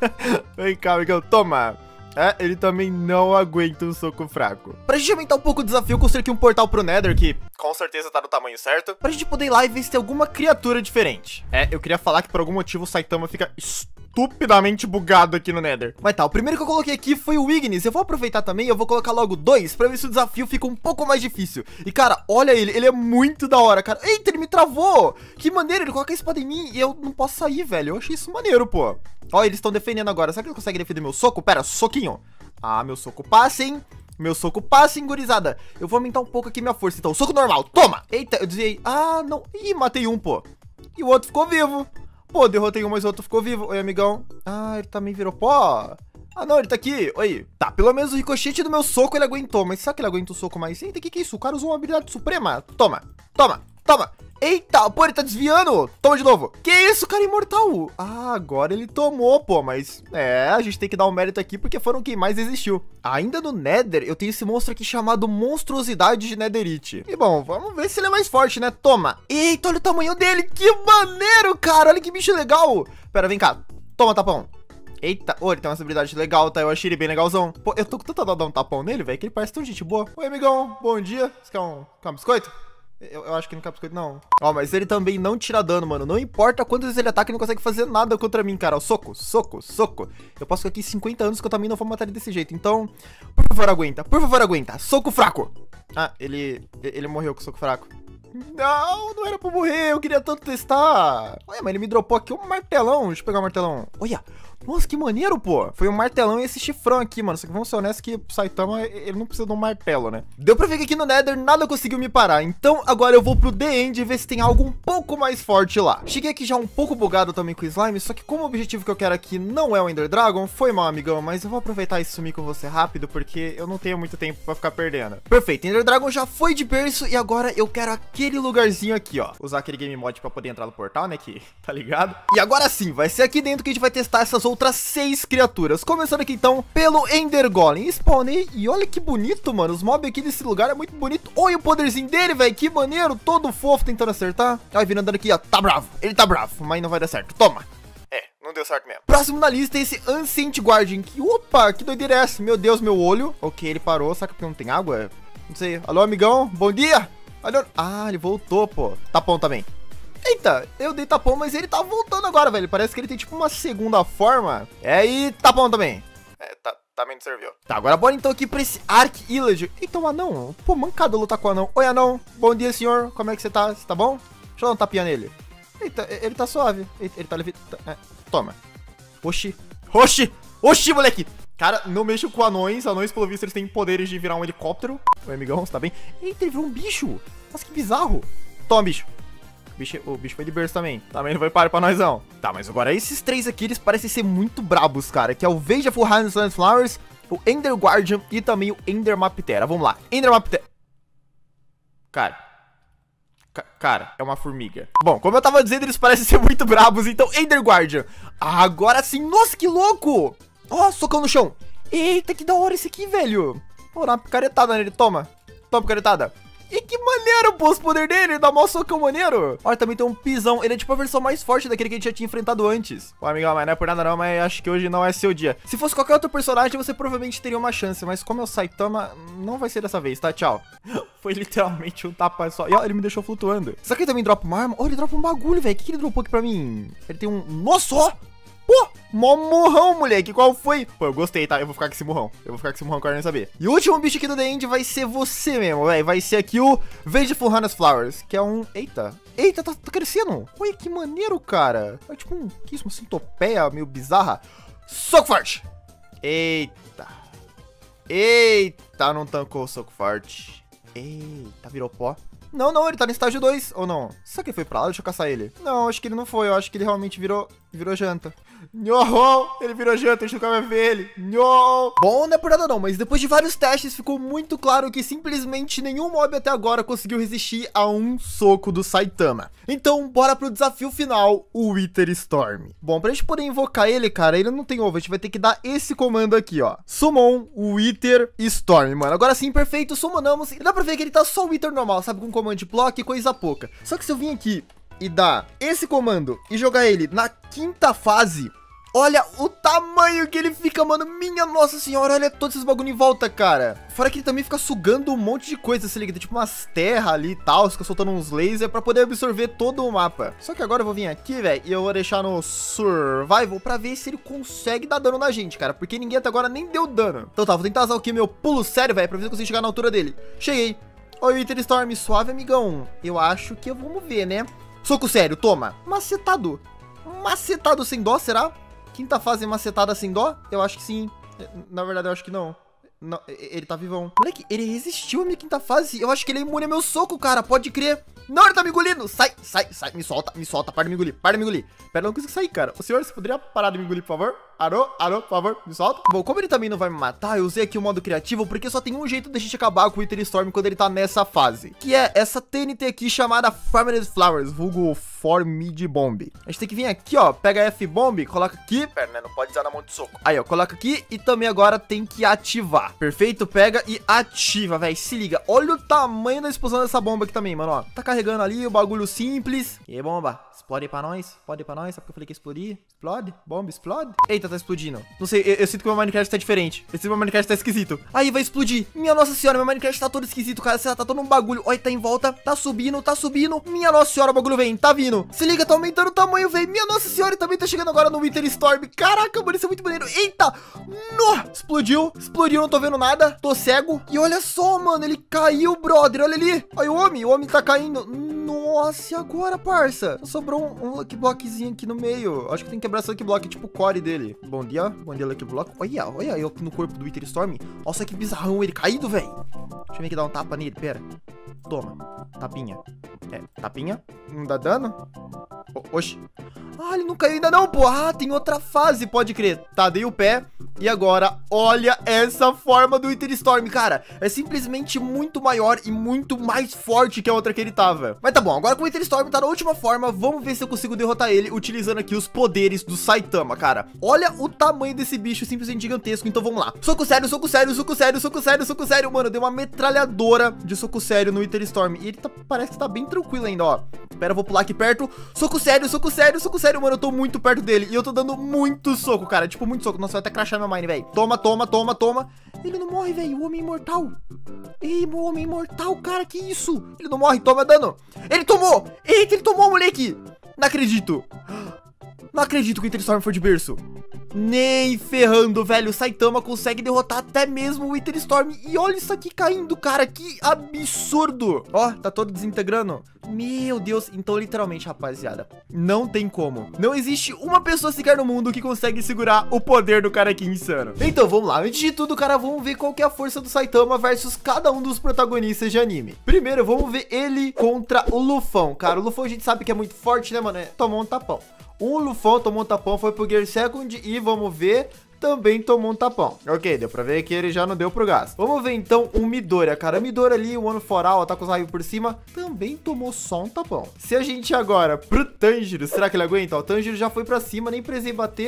Vem cá, amigão, toma. É, ele também não aguenta um soco fraco. Pra gente aumentar um pouco o desafio, eu construí aqui um portal pro Nether, que com certeza tá no tamanho certo, pra gente poder ir lá e ver se tem alguma criatura diferente. É, eu queria falar que por algum motivo o Saitama fica estupidamente bugado aqui no Nether. Mas tá, o primeiro que eu coloquei aqui foi o Ignis. Eu vou aproveitar também e eu vou colocar logo dois pra ver se o desafio fica um pouco mais difícil. E cara, olha ele, ele é muito da hora, cara. Eita, ele me travou. Que maneiro, ele coloca a espada em mim e eu não posso sair, velho. Eu achei isso maneiro, pô. Ó, eles estão defendendo agora. Será que eles conseguem defender meu soco? Pera, soquinho. Ah, meu soco passa, hein? Meu soco passa, hein, gurizada? Eu vou aumentar um pouco aqui minha força, então. Soco normal, toma! Eita, eu desviei. Ah, não. Ih, matei um, pô. E o outro ficou vivo. Pô, derrotei um, mas o outro ficou vivo. Oi, amigão. Ah, ele também virou pó. Ah, não, ele tá aqui. Oi. Tá, pelo menos o ricochete do meu soco ele aguentou. Mas será que ele aguenta o soco mais? Eita, que que é isso? O cara usou uma habilidade suprema. Toma, toma, toma. Eita, pô, ele tá desviando. Toma de novo. Que isso, cara imortal? Ah, agora ele tomou, pô. Mas, é, a gente tem que dar um mérito aqui porque foram quem mais existiu. Ainda no Nether, eu tenho esse monstro aqui chamado Monstruosidade de Netherite. E, bom, vamos ver se ele é mais forte, né? Toma. Eita, olha o tamanho dele. Que maneiro, cara. Olha que bicho legal. Pera, vem cá. Toma, tapão. Eita, oh, ele tem uma habilidade legal, tá? Eu achei ele bem legalzão. Pô, eu tô com tanta dó de dar um tapão nele, velho, que ele parece tão gente boa. Oi, amigão. Bom dia. Você quer um, quer um biscoito? Eu, eu acho que não quer biscoito, não. Ó, mas ele também não tira dano, mano. Não importa quantas vezes ele ataca, ele não consegue fazer nada contra mim, cara. Ó, soco, soco, soco. Eu posso ficar aqui cinquenta anos que eu também não vou matar ele desse jeito. Então, por favor, aguenta. Por favor, aguenta. Soco fraco. Ah, ele... Ele morreu com soco fraco. Não, não era pra morrer. Eu queria tanto testar. Olha, mas ele me dropou aqui um martelão. Deixa eu pegar o martelão. Olha. Nossa, que maneiro, pô. Foi um martelão e esse chifrão aqui, mano. Só que vamos ser honestos que o Saitama, ele não precisa de um martelo, né? Deu pra ver que aqui no Nether nada conseguiu me parar. Então agora eu vou pro The End ver se tem algo um pouco mais forte lá. Cheguei aqui já um pouco bugado também com o slime. Só que como o objetivo que eu quero aqui não é o Ender Dragon, foi mal, amigão. Mas eu vou aproveitar e sumir com você rápido, porque eu não tenho muito tempo pra ficar perdendo. Perfeito, Ender Dragon já foi de berço. E agora eu quero aquele lugarzinho aqui, ó. Usar aquele game mod pra poder entrar no portal, né? Que tá ligado? E agora sim, vai ser aqui dentro que a gente vai testar essas outras seis criaturas. Começando aqui então pelo Ender Golem. Spawnei e olha que bonito, mano. Os mobs aqui desse lugar é muito bonito. Olha o poderzinho dele, velho. Que maneiro. Todo fofo tentando acertar. Vai vindo andando aqui, ó. Tá bravo. Ele tá bravo, mas não vai dar certo. Toma. É, não deu certo mesmo. Próximo na lista é esse Ancient Guardian. Que, opa, que doideira é essa? Meu Deus, meu olho. Ok, ele parou. Será que porque não tem água? Não sei. Alô, amigão. Bom dia. Alô. Ah, ele voltou, pô. Tapão também. Eita, eu dei tapão, mas ele tá voltando agora, velho. Parece que ele tem tipo uma segunda forma. É, e tapão também. É, tá, também não serviu. Tá, agora bora então aqui pra esse Arc Illager. Eita, um anão. Pô, mancada lutar com o anão. Oi, anão. Bom dia, senhor. Como é que você tá? Você tá bom? Deixa eu dar um tapinha nele. Eita, ele tá suave. Ele, ele tá levitando. É, toma. Oxi. Oxi. Oxi, moleque. Cara, não mexo com anões. Anões, pelo visto, eles têm poderes de virar um helicóptero. Oi, amigão, você tá bem? Eita, ele virou um bicho. Nossa, que bizarro. Toma, bicho. Bicho, o bicho foi de berço também. Também não foi par pra nós, não. Tá, mas agora esses três aqui, eles parecem ser muito brabos, cara. Que é o Vengeful Sunflowers, o Ender Guardian e também o Ender Maptera. Vamos lá. Ender Maptera. Cara. Ca cara, é uma formiga. Bom, como eu tava dizendo, eles parecem ser muito brabos. Então, Ender Guardian. Agora sim. Nossa, que louco. Ó, oh, socão no chão. Eita, que da hora esse aqui, velho. Vou dar uma picaretada nele. Toma. Toma, picaretada. E que maneiro, pô, os poderes dele, ele dá mó socão maneiro. Olha, também tem um pisão, ele é tipo a versão mais forte daquele que a gente já tinha enfrentado antes. Pô, amigão, mas não é por nada não, mas acho que hoje não é seu dia. Se fosse qualquer outro personagem, você provavelmente teria uma chance, mas como é o Saitama, não vai ser dessa vez, tá? Tchau. Foi literalmente um tapa só. E ó, ele me deixou flutuando. Será que ele também dropa uma arma? Oh, ele dropa um bagulho, velho. O que, que ele dropou aqui pra mim? Ele tem um... Nossa, ó! Pô, mó murrão, moleque. Qual foi? Pô, eu gostei, tá? Eu vou ficar com esse murrão. Eu vou ficar com esse murrão, quero nem saber. E o último bicho aqui do The End vai ser você mesmo, velho. Vai ser aqui o Vengeful Hana's Flowers, que é um... Eita. Eita, tá, tá crescendo. Olha que maneiro, cara. É tipo um... Que isso? Uma centopeia meio bizarra. Soco forte. Eita. Eita, não tancou o soco forte. Eita, virou pó. Não, não, ele tá no estágio dois, ou não? Será que ele foi pra lá? Deixa eu caçar ele. Não, acho que ele não foi, eu acho que ele realmente virou, virou janta. Não, ele virou janta, a gente nunca vai ver ele. Não. Bom, não é por nada não, mas depois de vários testes ficou muito claro que simplesmente nenhum mob até agora conseguiu resistir a um soco do Saitama. Então, bora pro desafio final, o Wither Storm. Bom, pra gente poder invocar ele, cara, ele não tem ovo, a gente vai ter que dar esse comando aqui, ó. Summon Wither Storm, mano. Agora sim, perfeito, summonamos. E dá pra ver que ele tá só o Wither normal, sabe, com comando de bloco e coisa pouca. Só que se eu vim aqui e dar esse comando e jogar ele na quinta fase, olha o tamanho que ele fica, mano. Minha nossa senhora, olha todos esses bagulho em volta, cara. Fora que ele também fica sugando um monte de coisa, se liga. Tem tipo umas terras ali e tal, fica soltando uns lasers pra poder absorver todo o mapa. Só que agora eu vou vir aqui, velho, e eu vou deixar no Survival pra ver se ele consegue dar dano na gente, cara. Porque ninguém até agora nem deu dano. Então tá, vou tentar usar aqui meu pulo sério, velho, pra ver se eu consigo chegar na altura dele. Cheguei. Oi, Wither Storm, suave, amigão. Eu acho que vamos ver, né? Soco sério, toma. Macetado. Macetado sem dó, será? Quinta fase macetada sem dó? Eu acho que sim. Na verdade, eu acho que não. Não, ele tá vivão. Moleque, ele resistiu a minha quinta fase. Eu acho que ele é imune ao meu soco, cara. Pode crer. Não, ele tá me engolindo. Sai, sai, sai. Me solta, me solta. Para de me engolir, para de me engolir. Pera, eu não consigo sair, cara. O senhor, você poderia parar de me engolir, por favor? Alô, alô, por favor, me solta. Bom, como ele também não vai me matar, eu usei aqui o modo criativo, porque só tem um jeito da gente acabar com o Wither Storm quando ele tá nessa fase, que é essa T N T aqui chamada Farmed Flowers, vulgo Formid Bomb. A gente tem que vir aqui, ó, pega a F-Bomb, coloca aqui, pera, né, não pode usar na mão de soco. Aí, ó, coloca aqui e também agora tem que ativar. Perfeito? Pega e ativa, velho, se liga. Olha o tamanho da explosão dessa bomba aqui também, mano, ó. Tá carregando ali o bagulho simples. E aí, bomba, explode aí pra nós, explode aí pra nós, sabe que eu falei que ia explodir? Explode, bomba, explode. Eita, tá explodindo. Não sei, eu, eu sinto que o meu Minecraft tá diferente. Eu sinto que o meu Minecraft tá esquisito. Aí, vai explodir. Minha nossa senhora, meu Minecraft tá todo esquisito, cara. Você tá todo um bagulho. Olha, tá em volta, tá subindo, tá subindo. Minha nossa senhora, o bagulho vem, tá vindo. Se liga, tá aumentando o tamanho, velho. Minha nossa senhora, e também tá chegando agora no Wither Storm. Caraca, mano, isso é muito maneiro. Eita, no, explodiu, explodiu, não tô vendo nada. Tô cego. E olha só, mano, ele caiu, brother. Olha ali. Olha o homem, o homem tá caindo. Nossa, e agora, parça? Sobrou um, um Lucky Blockzinho aqui no meio. Acho que tem que quebrar esse Lucky Block, tipo o core dele. Bom dia, bom dia, Lucky Block. Olha, olha eu aqui no corpo do Wither Storm. Nossa, que bizarrão ele caído, velho. Deixa eu ver aqui dar um tapa nele, pera. Toma, tapinha. É, tapinha? Não dá dano? O, oxi. Ah, ele não caiu ainda não, pô. Ah, tem outra fase, pode crer. Tá, dei o pé. E agora, olha essa forma do Wither Storm, cara. É simplesmente muito maior e muito mais forte que a outra que ele tava. Mas tá bom, agora que o Wither Storm tá na última forma, vamos ver se eu consigo derrotar ele utilizando aqui os poderes do Saitama, cara. Olha o tamanho desse bicho, simplesmente gigantesco. Então vamos lá. Soco sério, soco sério, soco sério, soco sério, soco sério. Mano, deu uma metralhadora de soco sério no Wither Storm. E ele tá, parece que tá bem tranquilo ainda, ó. Pera, eu vou pular aqui perto. Soco sério, soco sério, soco sério. Mano, eu tô muito perto dele. E eu tô dando muito soco, cara. Tipo, muito soco. Nossa, vai até crashar meu mine, velho. Toma, toma, toma, toma. Ele não morre, velho. O homem imortal. Ei, o homem imortal, cara. Que isso? Ele não morre. Toma dano. Ele tomou. Eita, ele tomou, moleque. Não acredito. Não acredito que o Wither Storm foi de berço. Nem ferrando, velho. O Saitama consegue derrotar até mesmo o Wither Storm. E olha isso aqui caindo, cara. Que absurdo. Ó, tá todo desintegrando. Meu Deus. Então, literalmente, rapaziada, não tem como. Não existe uma pessoa sequer no mundo que consegue segurar o poder do cara aqui insano. Então, vamos lá. Antes de tudo, cara, vamos ver qual que é a força do Saitama versus cada um dos protagonistas de anime. Primeiro, vamos ver ele contra o Lufão. Cara, o Lufão a gente sabe que é muito forte, né, mano? É, tomou um tapão. Um Lufão tomou um tapão, foi pro Gear Second e vamos ver, também tomou um tapão. Ok, deu pra ver que ele já não deu pro gás. Vamos ver então o Midoriya, cara. O Midoriya ali, o One for All, tá com os raios por cima, também tomou só um tapão. Se a gente agora pro Tanjiro, será que ele aguenta? Ó, o Tanjiro já foi pra cima, nem precisei bater.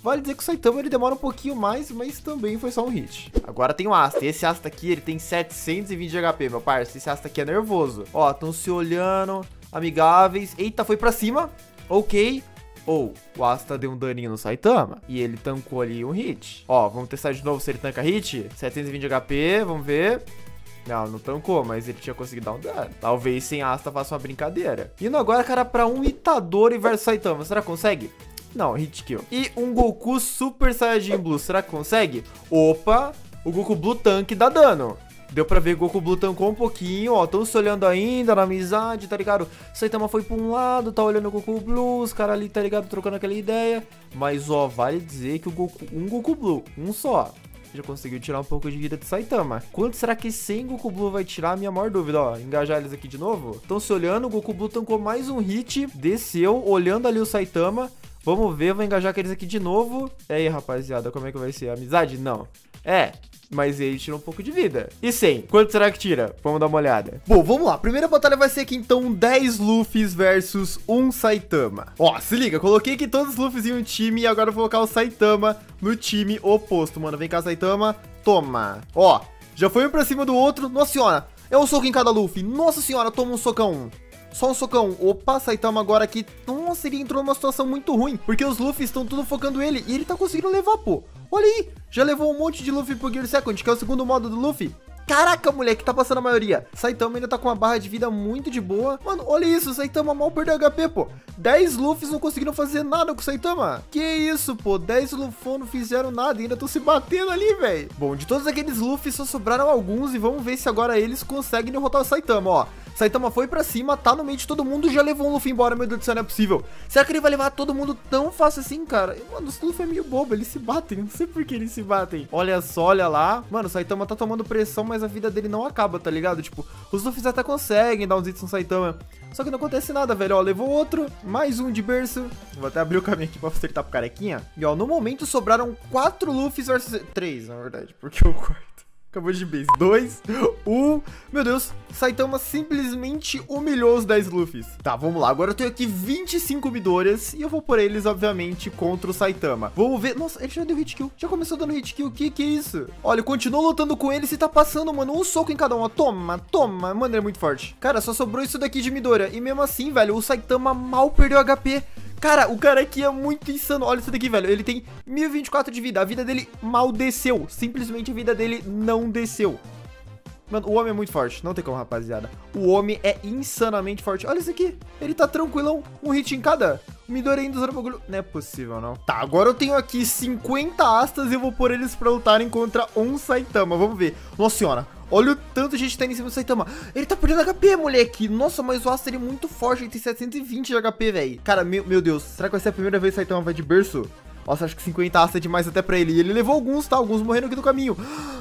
Vale dizer que o Saitama ele demora um pouquinho mais, mas também foi só um hit. Agora tem o Asta. Esse Asta aqui, ele tem setecentos e vinte de H P, meu parceiro. Esse Asta aqui é nervoso. Ó, estão se olhando, amigáveis. Eita, foi pra cima. Ok. Ou, oh, o Asta deu um daninho no Saitama e ele tancou ali um hit. Ó, vamos testar de novo se ele tanca hit. setecentos e vinte de H P, vamos ver. Não, não tancou, mas ele tinha conseguido dar um dano. Talvez sem Asta faça uma brincadeira. Indo agora, cara, pra um Itadori versus Saitama. Será que consegue? Não, hit kill. E um Goku Super Saiyajin Blue. Será que consegue? Opa, o Goku Blue Tank dá dano. Deu pra ver que o Goku Blue tancou um pouquinho, ó. Tão se olhando ainda na amizade, tá ligado? Saitama foi pra um lado, tá olhando o Goku Blue. Os caras ali, tá ligado? Trocando aquela ideia. Mas, ó, vale dizer que o Goku... Um Goku Blue, um só. Já conseguiu tirar um pouco de vida de Saitama. Quanto será que cem Goku Blue vai tirar? A minha maior dúvida, ó. Engajar eles aqui de novo. Estão se olhando, o Goku Blue tancou mais um hit. Desceu, olhando ali o Saitama. Vamos ver, vou engajar aqueles aqui de novo. E aí, rapaziada, como é que vai ser? Amizade? Não. É, mas ele tira um pouco de vida. E cem, quanto será que tira? Vamos dar uma olhada. Bom, vamos lá. A primeira batalha vai ser aqui, então, dez Luffys versus um Saitama. Ó, se liga, coloquei aqui todos os Luffys em um time e agora eu vou colocar o Saitama no time oposto, mano. Vem cá, Saitama. Toma. Ó, já foi um pra cima do outro. Nossa senhora, é um soco em cada Luffy. Nossa senhora, toma um socão. Só um socão. Opa, Saitama agora aqui. Nossa, ele entrou numa situação muito ruim. Porque os Luffys estão tudo focando ele. E ele tá conseguindo levar, pô. Olha aí. Já levou um monte de Luffy pro Gear Second, que é o segundo modo do Luffy. Caraca, moleque, tá passando a maioria. Saitama ainda tá com uma barra de vida muito de boa. Mano, olha isso, Saitama mal perdeu H P, pô. dez Luffys não conseguiram fazer nada com o Saitama. Que isso, pô, dez Luffy não fizeram nada e ainda estão se batendo ali, velho. Bom, de todos aqueles Luffys só sobraram alguns e vamos ver se agora eles conseguem derrotar o Saitama, ó. Saitama foi pra cima, tá no meio de todo mundo, já levou um Luffy embora, meu Deus do céu, não é possível. Será que ele vai levar todo mundo tão fácil assim, cara? Mano, os Luffy é meio bobo, eles se batem, não sei por que eles se batem. Olha só, olha lá. Mano, o Saitama tá tomando pressão, mas a vida dele não acaba, tá ligado? Tipo, os Luffys até conseguem dar uns hits no Saitama, só que não acontece nada, velho. Ó, levou outro, mais um de berço. Vou até abrir o caminho aqui pra facilitar pro carequinha. E ó, no momento sobraram quatro Luffys versus... Três, na verdade, porque o quarto acabou de base. Dois, um. Meu Deus, Saitama simplesmente humilhou os dez Luffys. Tá, vamos lá. Agora eu tenho aqui vinte e cinco Midorias e eu vou por eles, obviamente, contra o Saitama. Vamos ver. Nossa, ele já deu hit kill. Já começou dando hit kill. Que que é isso? Olha, continua lutando com ele. Se tá passando, mano, um soco em cada um. Toma, toma. Mano, ele é muito forte. Cara, só sobrou isso daqui de Midoriya. E mesmo assim, velho, o Saitama mal perdeu H P. Cara, o cara aqui é muito insano. Olha isso daqui, velho. Ele tem mil e vinte e quatro de vida. A vida dele mal desceu. Simplesmente a vida dele não desceu. Mano, o homem é muito forte. Não tem como, rapaziada. O homem é insanamente forte. Olha isso aqui. Ele tá tranquilão. Um hit em cada. O Midoriya ainda usando o bagulho. Não é possível, não. Tá, agora eu tenho aqui cinquenta astas e eu vou pôr eles pra lutarem contra um Saitama. Vamos ver. Nossa senhora. Olha o tanto de gente tá em cima do Saitama. Ele tá perdendo H P, moleque. Nossa, mas o Asta ele é muito forte. Ele tem setecentos e vinte de H P, velho. Cara, meu, meu Deus. Será que vai ser a primeira vez que o Saitama vai de berço? Nossa, acho que cinquenta astas é demais até pra ele. E ele levou alguns, tá? Alguns morreram aqui no caminho.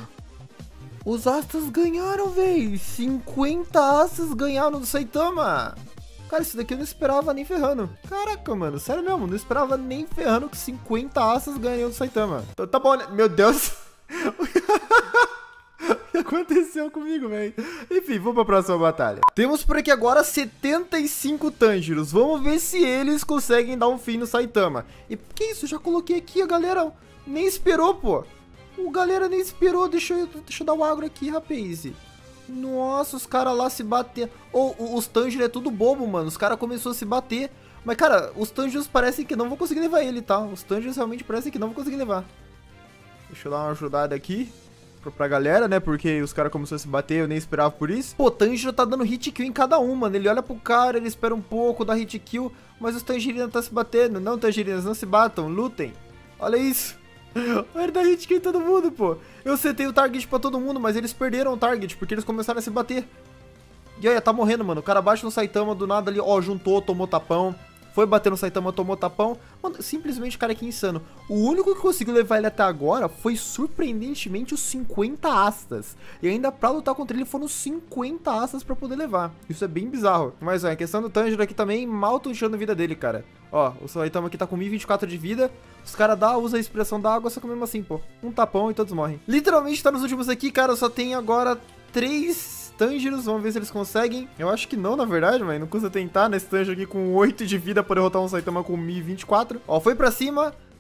Os Astas ganharam, velho. cinquenta astas ganharam do Saitama. Cara, isso daqui eu não esperava nem ferrando. Caraca, mano. Sério mesmo. Não esperava nem ferrando que cinquenta astas ganhariam do Saitama. Então, tá bom, né? Meu Deus. O que aconteceu comigo, velho? Enfim, vamos pra próxima batalha. Temos por aqui agora setenta e cinco Tanjiros. Vamos ver se eles conseguem dar um fim no Saitama. E que isso? Já coloquei aqui, a galera nem esperou, pô. O galera nem esperou. Deixa eu, deixa eu dar o agro aqui, rapaz. Nossa, os caras lá se bater. Ou oh, os Tanjiros é tudo bobo, mano. Os caras começaram a se bater. Mas, cara, os Tanjiros parecem que não vão conseguir levar ele, tá? Os Tanjiros realmente parecem que não vão conseguir levar. Deixa eu dar uma ajudada aqui pra galera, né? Porque os caras começaram a se bater, eu nem esperava por isso. Pô, Tanjiro tá dando hit kill em cada um, mano. Ele olha pro cara, ele espera um pouco, dá hit kill, mas os Tanjirinas tá se batendo. Não, Tanjirinas, não se batam, lutem. Olha isso. Ele dá hit kill em todo mundo, pô. Eu setei o target pra todo mundo, mas eles perderam o target, porque eles começaram a se bater. E olha, tá morrendo, mano. O cara baixa no Saitama do nada ali, ó, juntou, tomou tapão. Foi bater no Saitama, tomou tapão. Mano, simplesmente o cara aqui é insano. O único que conseguiu levar ele até agora foi, surpreendentemente, os cinquenta astas. E ainda pra lutar contra ele foram cinquenta astas pra poder levar. Isso é bem bizarro. Mas, ó, a questão do Tanjiro aqui também, mal tô enchendo a vida dele, cara. Ó, o Saitama aqui tá com mil e vinte e quatro de vida. Os caras dá, usa a expressão da água, só que mesmo assim, pô. Um tapão e todos morrem. Literalmente tá nos últimos aqui, cara. Só tem agora três Tanjiros, vamos ver se eles conseguem. Eu acho que não, na verdade, mas não custa tentar nesse Tanjiro aqui com oito de vida pra derrotar um Saitama com mil e vinte e quatro. Ó, foi pra cima,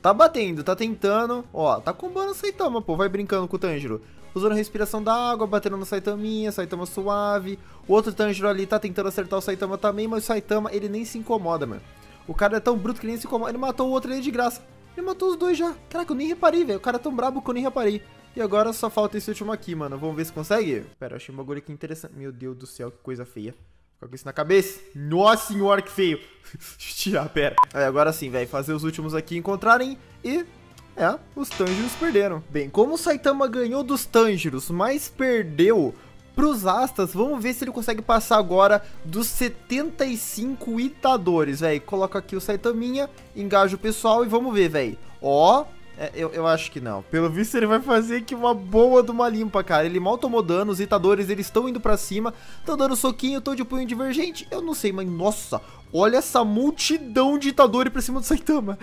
Tá batendo, tá tentando. Ó, tá combando o Saitama, pô. Vai brincando com o Tanjiro. Usando a respiração da água, batendo no Saitaminha, Saitama suave. O outro Tanjiro ali tá tentando acertar o Saitama também, mas o Saitama, ele nem se incomoda, mano. O cara é tão bruto que nem se incomoda. Ele matou o outro ali de graça. Ele matou os dois já. Caraca, eu nem reparei, velho. O cara é tão brabo que eu nem reparei. E agora só falta esse último aqui, mano. Vamos ver se consegue? Pera, eu achei um bagulho aqui interessante. Meu Deus do céu, que coisa feia. Fica com isso na cabeça. Nossa senhora, que feio. Deixa eu tirar, pera. Aí, agora sim, velho. Fazer os últimos aqui encontrarem e... É, os Tanjiros perderam. Bem, como o Saitama ganhou dos Tanjiros, mas perdeu pros Astas, vamos ver se ele consegue passar agora dos setenta e cinco Itadores, velho. Coloca aqui o Saitaminha, engaja o pessoal e vamos ver, velho. Ó, é, eu, eu acho que não. Pelo visto ele vai fazer aqui uma boa de uma limpa, cara. Ele mal tomou dano, os Itadores, eles estão indo pra cima, estão dando soquinho, tô de punho divergente. Eu não sei, mas nossa... Olha essa multidão de Itadori pra cima do Saitama.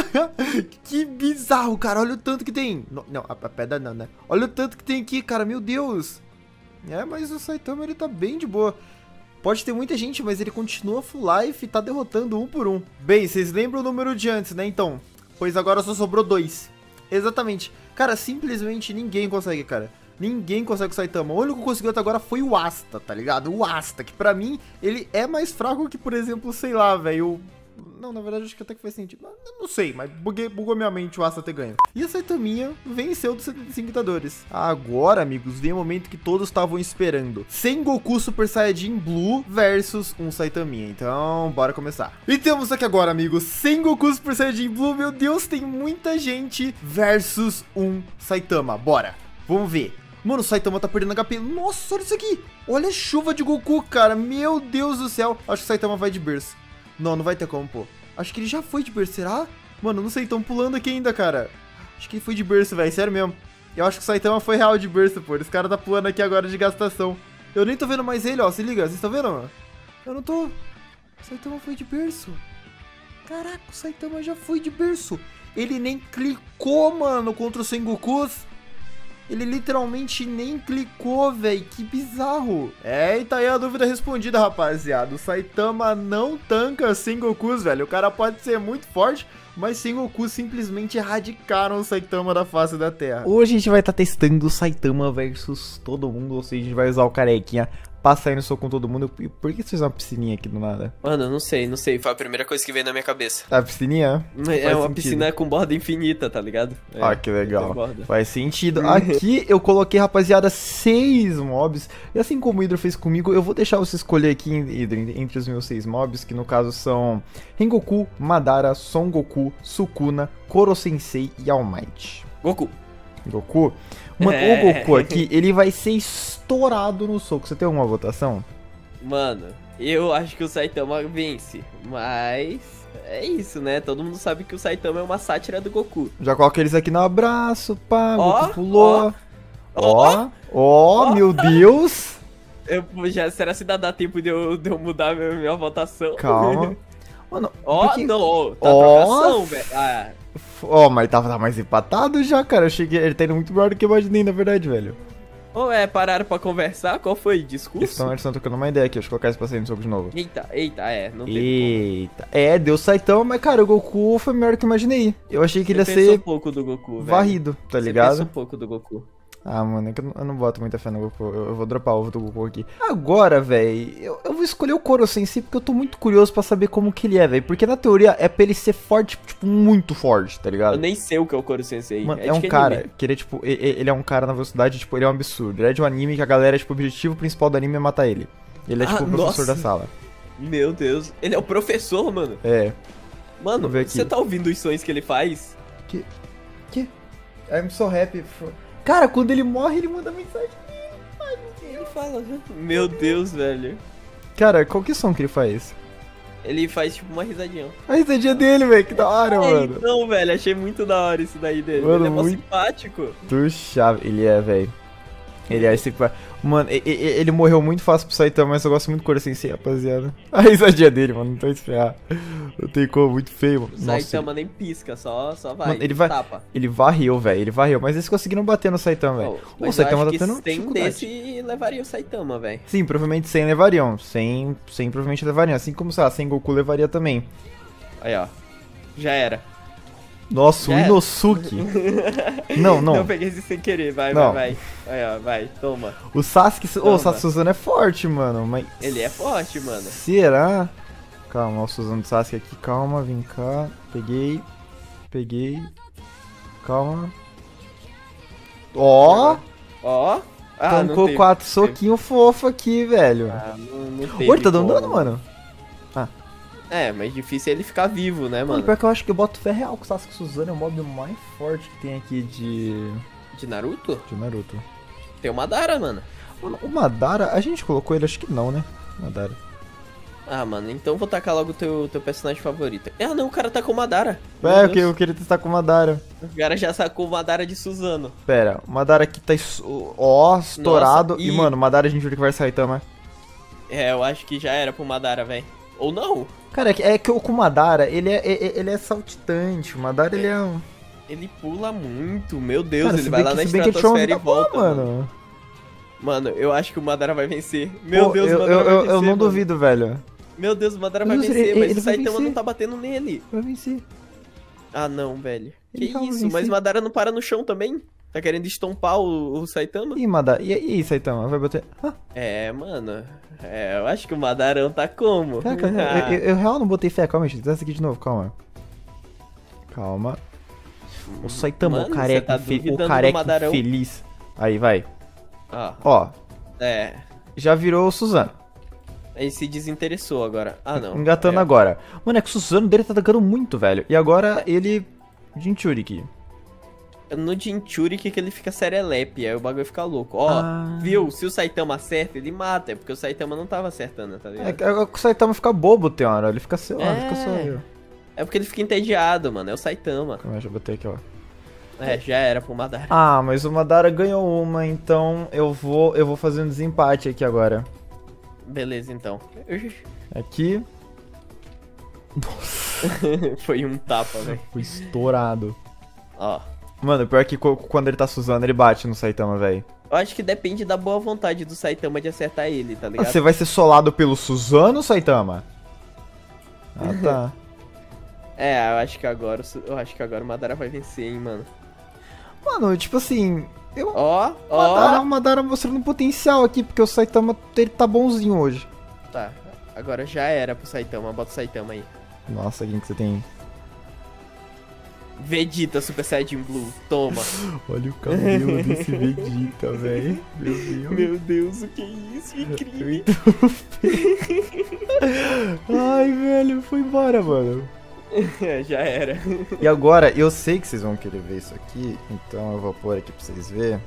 Que bizarro, cara. Olha o tanto que tem. Não, não, a pedra não, né? Olha o tanto que tem aqui, cara. Meu Deus. É, mas o Saitama, ele tá bem de boa. Pode ter muita gente, mas ele continua full life e tá derrotando um por um. Bem, vocês lembram o número de antes, né? Então, pois agora só sobrou dois. Exatamente. Cara, simplesmente ninguém consegue, cara. Ninguém consegue o Saitama. O único que conseguiu até agora foi o Asta, tá ligado? O Asta, que pra mim, ele é mais fraco que, por exemplo, sei lá, velho. Não, na verdade, acho que até que faz sentido. Não sei, mas buguei, bugou minha mente o Asta ter ganho. E a Saitaminha venceu dos setenta e cinco Itadores. Agora, amigos, vem o momento que todos estavam esperando. Sengoku Super Saiyajin Blue versus um Saitaminha. Então, bora começar. E temos aqui agora, amigos, Sengoku Super Saiyajin Blue. Meu Deus, tem muita gente versus um Saitama. Bora, vamos ver. Mano, o Saitama tá perdendo H P. Nossa, olha isso aqui. Olha a chuva de Goku, cara. Meu Deus do céu. Acho que o Saitama vai de berço. Não, não vai ter como, pô. Acho que ele já foi de berço, será? Mano, não sei, tão pulando aqui ainda, cara. Acho que ele foi de berço, velho. Sério mesmo. Eu acho que o Saitama foi real de berço, pô. Esse cara tá pulando aqui agora de gastação. Eu nem tô vendo mais ele, ó. Se liga, vocês estão vendo? Eu não tô. O Saitama foi de berço. Caraca, o Saitama já foi de berço. Ele nem clicou, mano, contra o Sengokus. Ele literalmente nem clicou, velho. Que bizarro. É, e tá aí a dúvida respondida, rapaziada. O Saitama não tanca Sengokus, velho. O cara pode ser muito forte, mas Sengoku simplesmente erradicaram o Saitama da face da Terra. Hoje a gente vai estar tá testando o Saitama versus todo mundo. Ou seja, a gente vai usar o carequinha pra sair no soco com todo mundo. Por que você fez uma piscininha aqui do nada? Mano, eu não sei, não sei. Foi a primeira coisa que veio na minha cabeça. A piscininha? É uma sentido. Piscina com borda infinita, tá ligado? É, ah, que legal. Faz sentido. Aqui eu coloquei, rapaziada, seis mobs. E assim como o Hydro fez comigo, eu vou deixar você escolher aqui, Hydro, entre os meus seis mobs, que no caso são Rengoku, Madara, Son Goku, Sukuna, Koro Sensei e All Might. Goku. Goku? Mano, é. O Goku aqui, ele vai ser estourado no soco. Você tem alguma votação? Mano, eu acho que o Saitama vence, mas é isso, né? Todo mundo sabe que o Saitama é uma sátira do Goku. Já coloca eles aqui no abraço, pá, ó, Goku pulou. Ó, ó, meu Deus. Eu, já, será que dá, dá tempo de eu, de eu mudar minha, minha votação? Calma. Mano, ó, porque... não, tá ó, trocação, velho. Ah. Ó, oh, mas tava tá mais empatado já, cara. Eu cheguei, ele tá indo muito melhor do que eu imaginei, na verdade, velho. Ô, oh, é, pararam pra conversar? Qual foi? Discurso? Eles estão, eles estão trocando uma ideia aqui, deixa eu colocar esse pra sair no soco de novo. Eita, eita, é, não tem Eita, como. É, deu Saitama, mas cara, o Goku foi melhor do que eu imaginei. Eu achei que ele ia ser um pouco do Goku, varrido, velho. Tá ligado? Você um pouco do Goku. Ah, mano, é que eu não, eu não boto muita fé no Goku. Eu, eu vou dropar o ovo do Goku aqui. Agora, velho, eu, eu vou escolher o Koro Sensei porque eu tô muito curioso pra saber como que ele é, velho. Porque na teoria é pra ele ser forte, tipo, muito forte, tá ligado? Eu nem sei o que é o Koro Sensei. Mano, é, é um que cara anime. que ele é, tipo, ele, ele é um cara na velocidade, tipo, ele é um absurdo. Ele é de um anime que a galera, tipo, o objetivo principal do anime é matar ele. Ele é, tipo, ah, o professor nossa. da sala. Meu Deus, ele é o professor, mano. É. Mano, você tá ouvindo os sons que ele faz? Que? Que? I'm so happy for... Cara, quando ele morre, ele manda mensagem. Ai, ele fala, meu Deus, velho. Cara, qual que som que ele faz? Ele faz tipo uma risadinha. A risadinha dele, velho, que da hora, é, mano. Não, velho, achei muito da hora isso daí dele. Mano, ele é mó muito simpático. Do chave, ele é, velho. Ele é esse... Mano, ele, ele morreu muito fácil pro Saitama, mas eu gosto muito do Koro Sensei, rapaziada. A risadinha dele, mano, não tô esperando. Não tem como, muito feio, mano. O Saitama nem pisca, só, só vai, mano, ele vai tapa. Ele varreu, velho, ele varreu, mas eles conseguiram bater no Saitama, velho. Oh, o Saitama tá tendo cem desse levaria o Saitama, velho. Sim, provavelmente cem levariam, cem, cem provavelmente levariam, assim como, sei lá, cem Goku levaria também. Aí, ó, já era. Nossa, o É. Inosuke. Não, não. Eu peguei esse sem querer, vai, Não. vai, vai. Vai, ó, vai, toma. O Sasuke... Ô, Toma. o Sasuke Suzano é forte, mano, mas... Ele é forte, mano. Será? Calma, o Suzano do Sasuke aqui, calma, vem cá. Peguei. Peguei. Calma. Ó! Ó. Ah, não Tancou teve. quatro soquinhos fofo aqui, velho. Ah, não, não teve Oi, ele tá dando como. dano, mano. É, mas difícil é ele ficar vivo, né, Mano, mano? pior que eu acho que eu boto fé real que o Sasuke Suzano é o mob mais forte que tem aqui de... De Naruto? de Naruto. Tem o Madara, mano. Mano, o Madara, a gente colocou ele, acho que não, né? Madara. Ah, mano, então vou tacar logo o teu, teu personagem favorito. Ah, não, o cara tá com o Madara. Meu É, Deus. eu, que- eu queria testar com o Madara. O cara já sacou o Madara de Suzano. Pera, o Madara aqui tá es- ó, estourado. Nossa, e... e- mano, o Madara a gente viu que vai Saitama. É, eu acho que já era pro Madara, velho. Ou não. Cara, é que, é que o com o Madara, ele é, é- ele é saltitante. O Madara, ele é um... Ele pula muito, meu Deus, Cara, ele se vai bem lá que- na se bem que ele tinha uma estratosfera e vida boa, volta, mano. mano. Mano, eu acho que o Madara vai vencer. Meu Pô, Deus, eu, o Madara eu, vai eu, vencer, eu não mano. duvido, velho. Meu Deus, o Madara vai Meu Deus, vencer, ele- mas ele o vai Saitama vencer. não tá batendo nele. Vai vencer. Ah, não, velho. Ele Que vai isso? vencer. Mas o Madara não para no chão também? Tá querendo estompar o, o Saitama? Ih, Madara. E aí, Saitama? Vai bater... Ah, É, mano. É, eu acho que o Madarão tá como? caraca, eu, eu, eu real não botei fé. Calma, gente. Testa aqui de novo, calma. Calma. O Saitama, Mano, o você careca, tá infe- duvidando o do careca Madarão? infeliz. Aí, vai. Ah, Ó, é. já virou o Suzano. Ele se desinteressou agora. Ah, não. Engatando É. agora. Mano, é que o Suzano dele tá atacando muito, velho. E agora ele... Jinchuriki. No Jinchuriki que ele fica serelepe, aí o bagulho fica louco. Ó, Ah. viu? Se o Saitama acerta, ele mata. É porque o Saitama não tava acertando, tá É ligado? que é que o Saitama fica bobo, tem hora. Ele fica, sei lá, É. fica só eu. É porque ele fica entediado, mano. É o Saitama. Calma aí, deixa eu botar aqui, ó. É, já era pro Madara. Ah, mas o Madara ganhou uma, então eu vou, eu vou fazer um desempate aqui agora. Beleza, então. Aqui, Foi um tapa, velho. foi estourado. Ó. Mano, pior que co- quando ele tá Suzano, ele bate no Saitama, velho. Eu acho que depende da boa vontade do Saitama de acertar ele, tá ligado? Você vai ser solado pelo Suzano, Saitama? Ah, tá. É, eu acho que agora, o Su- eu acho que agora o Madara vai vencer, hein, mano. Mano, tipo assim, eu... Ó, Madara, ó. Madara mostrando um potencial aqui, porque o Saitama, ele tá bonzinho hoje. Tá, agora já era pro Saitama, bota o Saitama aí. Nossa, quem que você tem? Vegeta Super Saiyajin Blue, toma. Olha o cabelo desse Vegeta, velho. Meu Deus. Meu Deus, o que é isso? Incrível. Muito feio. Ai, velho, foi embora, mano. É, já era. E agora, eu sei que vocês vão querer ver isso aqui, então eu vou pôr aqui pra vocês verem.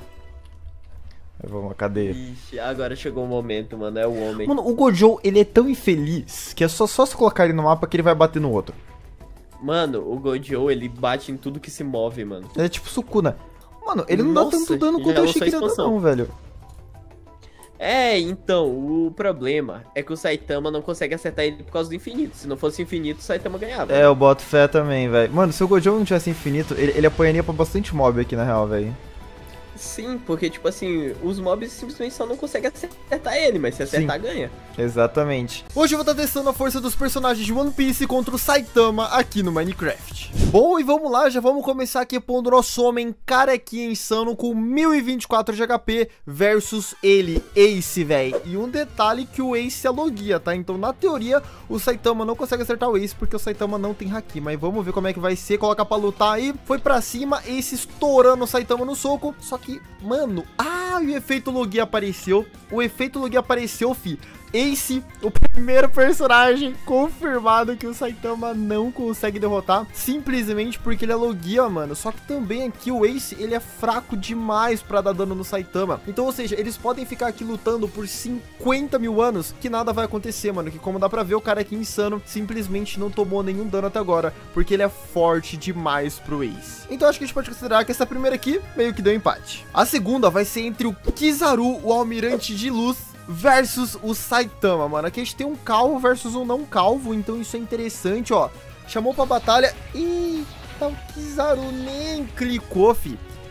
Eu vou, cadê? Ixi, agora chegou o momento, mano, é o homem. Mano, o Gojo, ele é tão infeliz que é só, só se colocar ele no mapa que ele vai bater no outro. Mano, o Gojo, ele bate em tudo que se move, mano. Ele é tipo Sukuna. Mano, ele não dá Nossa, tanto dano já quanto eu achei lançou que a ele ia dar expansão. não, velho. É, então, o problema é que o Saitama não consegue acertar ele por causa do infinito. Se não fosse infinito, o Saitama ganhava. É, eu boto fé também, velho. Mano, se o Gojo não tivesse infinito, ele, ele apanharia pra bastante mob aqui, na real, velho. Sim, porque, tipo assim, os mobs simplesmente só não conseguem acertar ele, mas se acertar, ganha. Exatamente. Hoje eu vou estar testando a força dos personagens de One Piece contra o Saitama aqui no Minecraft. Bom, e vamos lá, já vamos começar aqui pondo o nosso homem carequinha insano com mil e vinte e quatro de H P versus ele, Ace, velho. E um detalhe que o Ace é logia, tá? Então, na teoria, o Saitama não consegue acertar o Ace porque o Saitama não tem Haki. Mas vamos ver como é que vai ser, coloca pra lutar aí. Foi pra cima, Ace estourando o Saitama no soco, só que, mano, ah, o efeito logia apareceu. O efeito logia apareceu, fi. Ace, o primeiro personagem confirmado que o Saitama não consegue derrotar, simplesmente porque ele é logia, mano. Só que também aqui o Ace, ele é fraco demais pra dar dano no Saitama. Então, ou seja, eles podem ficar aqui lutando por cinquenta mil anos, que nada vai acontecer, mano. Que como dá pra ver, o cara aqui insano simplesmente não tomou nenhum dano até agora, porque ele é forte demais pro Ace. Então acho que a gente pode considerar que essa primeira aqui meio que deu empate. A segunda vai ser entre o Kizaru, o Almirante de Luz, versus o Saitama, mano. Aqui a gente tem um calvo versus um não calvo, então isso é interessante, ó. Chamou pra batalha e o Kizaru nem clicou, fi.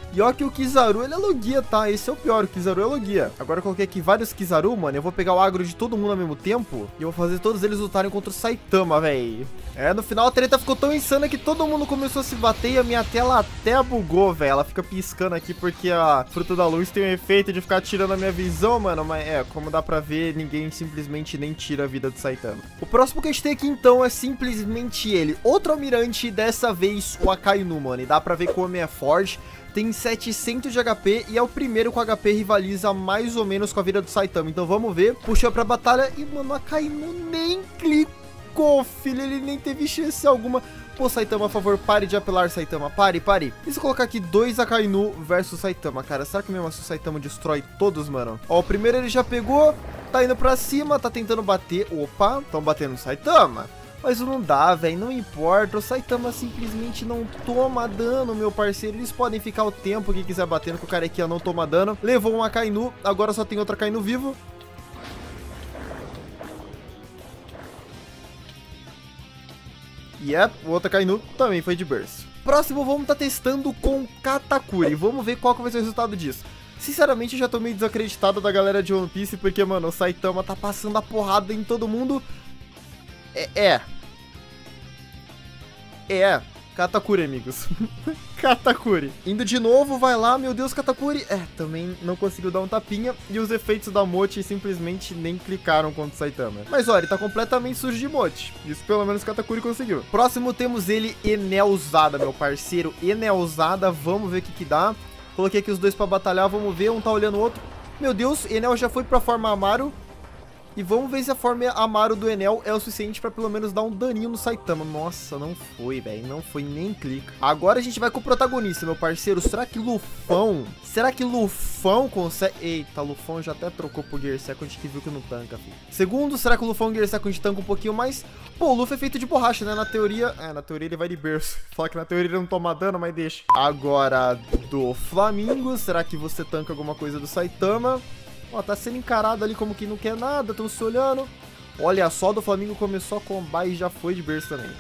E ó que o Kizaru, ele é logia, tá? Esse é o pior, o Kizaru é logia. Agora eu coloquei aqui vários Kizaru, mano. Eu vou pegar o agro de todo mundo ao mesmo tempo e eu vou fazer todos eles lutarem contra o Saitama, velho. É, no final a treta ficou tão insana que todo mundo começou a se bater e a minha tela até bugou, velho. Ela fica piscando aqui porque a Fruta da Luz tem um efeito de ficar tirando a minha visão, mano. Mas é, como dá pra ver, ninguém simplesmente nem tira a vida do Saitama. O próximo que a gente tem aqui, então, é simplesmente ele. Outro almirante, dessa vez o Akainu, mano. E dá pra ver como é forte. Tem setecentos de H P e é o primeiro com H P rivaliza mais ou menos com a vida do Saitama. Então vamos ver. Puxou pra batalha e, mano, o Akainu nem clicou, filho. Ele nem teve chance alguma. Pô, Saitama, por favor, pare de apelar, Saitama. Pare, pare. E se eu colocar aqui dois Akainu versus Saitama, cara? Será que mesmo assim o Saitama destrói todos, mano? Ó, o primeiro ele já pegou. Tá indo pra cima, tá tentando bater. Opa, estão batendo no Saitama. Mas não dá, velho, não importa. O Saitama simplesmente não toma dano, meu parceiro. Eles podem ficar o tempo que quiser batendo, que o Carequinha não toma dano. Levou um Akainu, agora só tem outro Akainu vivo. E yep, o outro Akainu também foi de berço. Próximo, vamos estar tá testando com Katakuri. Vamos ver qual que vai ser o resultado disso. Sinceramente, eu já tô meio desacreditado da galera de One Piece, porque, mano, o Saitama tá passando a porrada em todo mundo. É, é. É. Katakuri, amigos. Katakuri. Indo de novo, vai lá, meu Deus, Katakuri. É, também não conseguiu dar um tapinha. E os efeitos da Mochi simplesmente nem clicaram contra o Saitama. Mas, olha, ele tá completamente sujo de Mochi. Isso pelo menos Katakuri conseguiu. Próximo temos ele, Enelzada, meu parceiro. Enelzada, vamos ver o que que dá. Coloquei aqui os dois pra batalhar, vamos ver. Um tá olhando o outro. Meu Deus, Enel já foi pra forma Amaru. E vamos ver se a forma Amaru do Enel é o suficiente pra pelo menos dar um daninho no Saitama. Nossa, não foi, velho. Não foi nem clica. Agora a gente vai com o protagonista, meu parceiro. Será que Lufão... Será que Lufão consegue... Eita, Lufão já até trocou pro Gear Second, que viu que não tanca, filho. Segundo, será que o Lufão Gear Second tanca um pouquinho mais? Pô, o Luffy é feito de borracha, né? Na teoria... É, na teoria ele vai de berço. Fala que na teoria ele não toma dano, mas deixa. Agora, do Flamingo. Será que você tanca alguma coisa do Saitama? Ó, tá sendo encarado ali como que não quer nada, estão se olhando. Olha só, do Flamengo começou a combar e já foi de berço também.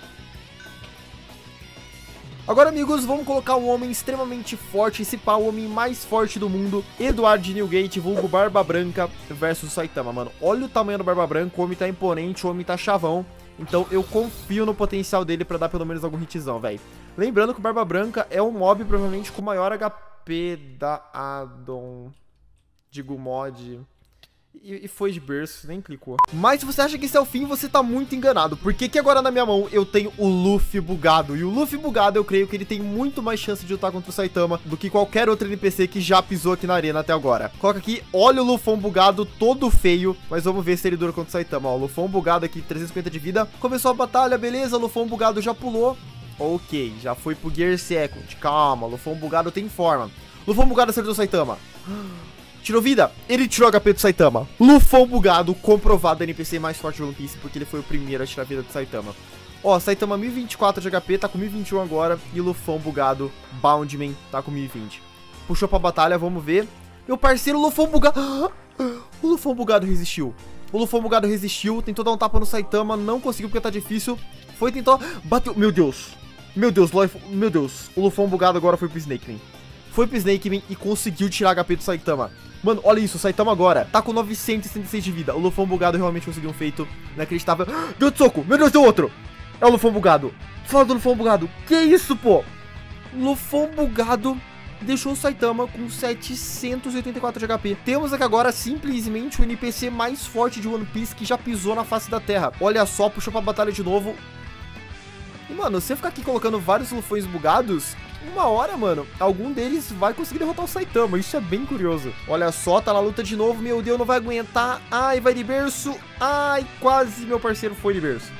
Agora, amigos, vamos colocar um homem extremamente forte, esse pá, o homem mais forte do mundo, Edward Newgate, vulgo Barba Branca versus Saitama, mano. Olha o tamanho do Barba Branca, o homem tá imponente, o homem tá chavão. Então eu confio no potencial dele pra dar pelo menos algum hitzão, velho. Lembrando que o Barba Branca é um mob provavelmente com o maior H P da Addon... Digo mod. E, e foi de berço, nem clicou. Mas se você acha que esse é o fim, você tá muito enganado. Porque que agora na minha mão eu tenho o Luffy bugado. E o Luffy bugado, eu creio que ele tem muito mais chance de lutar contra o Saitama do que qualquer outro N P C que já pisou aqui na arena até agora. Coloca aqui, olha o Lufão bugado, todo feio. Mas vamos ver se ele dura contra o Saitama. Ó, o Lufão bugado aqui, trezentos e cinquenta de vida. Começou a batalha, beleza, o Lufão bugado já pulou. Ok, já foi pro Gear Second. Calma, o Lufão bugado tem forma. Lufão bugado acertou o Saitama. Tirou vida, ele tirou H P do Saitama. Lufão bugado, comprovado, N P C mais forte do One Piece, porque ele foi o primeiro a tirar a vida do Saitama. Ó, Saitama mil e vinte e quatro de H P, tá com mil e vinte e um agora. E Lufão bugado, Boundman, tá com mil e vinte. Puxou pra batalha, vamos ver. Meu parceiro, Lufão bugado. O Lufão bugado resistiu. O Lufão bugado resistiu, tentou dar um tapa no Saitama, não conseguiu porque tá difícil. Foi tentar, bateu, meu Deus. Meu Deus, meu Deus. O Lufão bugado agora foi pro Snakeman. Foi pro Snakeman e conseguiu tirar H P do Saitama. Mano, olha isso, o Saitama agora tá com novecentos e setenta e seis de vida. O Lufão bugado realmente conseguiu um feito inacreditável. Deu de soco, meu Deus, deu outro. É o Lufão bugado. Fala do Lufão bugado. Que isso, pô? Lufão bugado deixou o Saitama com setecentos e oitenta e quatro de H P. Temos aqui agora simplesmente o N P C mais forte de One Piece que já pisou na face da terra. Olha só, puxou pra batalha de novo. E, mano, se eu ficar aqui colocando vários Lufões bugados, uma hora, mano, algum deles vai conseguir derrotar o Saitama. Isso é bem curioso. Olha só, tá na luta de novo. Meu Deus, não vai aguentar. Ai, vai de berço. Ai, quase meu parceiro foi de berço.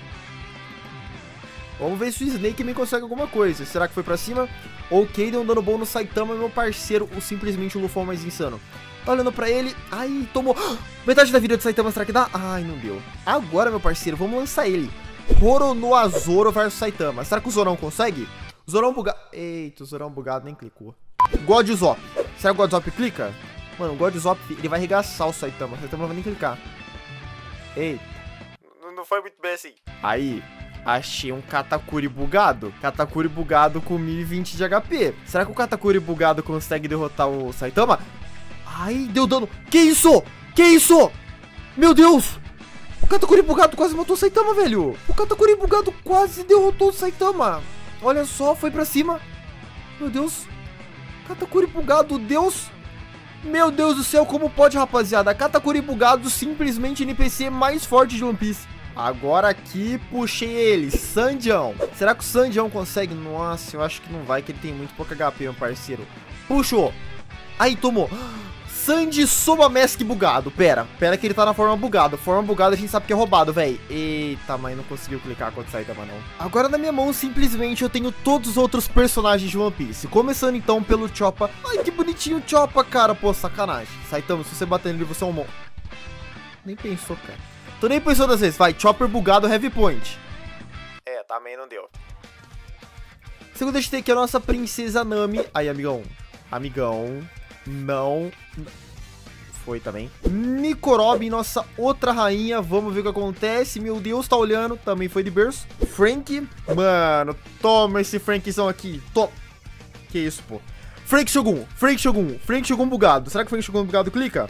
Vamos ver se o Snake me consegue alguma coisa. Será que foi pra cima? Ok, deu um dano bom no Saitama, meu parceiro. Ou simplesmente o Lufão mais insano. Tá olhando pra ele. Ai, tomou metade da vida do Saitama. Será que dá? Ai, não deu. Agora, meu parceiro, vamos lançar ele. Roronoa Zoro versus Saitama. Será que o Zorão consegue? Zorão bugado. Eita, o Zorão bugado nem clicou. God Zop. Será que o God Zop clica? Mano, o God Zop, ele vai arregaçar o Saitama. O Saitama não vai nem clicar. Eita. Não foi muito bem assim. Aí. Achei um Katakuri bugado. Katakuri bugado com mil e vinte de H P. Será que o Katakuri bugado consegue derrotar o Saitama? Ai, deu dano. Que isso? Que isso? Meu Deus! O Katakuri bugado quase matou o Saitama, velho. O Katakuri bugado quase derrotou o Saitama. Olha só, foi pra cima. Meu Deus. Katakuri bugado, Deus. Meu Deus do céu, como pode, rapaziada? Katakuri bugado, simplesmente N P C mais forte de One Piece. Agora aqui, puxei ele, Sanjião. Será que o Sanjião consegue? Nossa, eu acho que não vai, que ele tem muito pouco H P, meu parceiro. Puxou. Aí, tomou. Sanji Soba Mask bugado. Pera, pera que ele tá na forma bugada. Forma bugada a gente sabe que é roubado, velho. Eita, mas não conseguiu clicar contra o Saitama, não. Agora na minha mão, simplesmente, eu tenho todos os outros personagens de One Piece. Começando, então, pelo Choppa. Ai, que bonitinho o Choppa, cara. Pô, sacanagem. Saitama, se você bater nele, você é um mon... Nem pensou, cara. Tô nem pensando às vezes. Vai, Chopper bugado, Heavy Point. É, também não deu. Segundo, a gente tem aqui a nossa Princesa Nami. Aí, amigão. Amigão. Não. Foi também. Nico Robin, nossa outra rainha. Vamos ver o que acontece. Meu Deus, tá olhando. Também foi de berço. Frank. Mano, toma esse Frankzão aqui. Toma. Que isso, pô. Frank Shogun. Frank Shogun. Frank Shogun bugado. Será que o Frank Shogun bugado clica?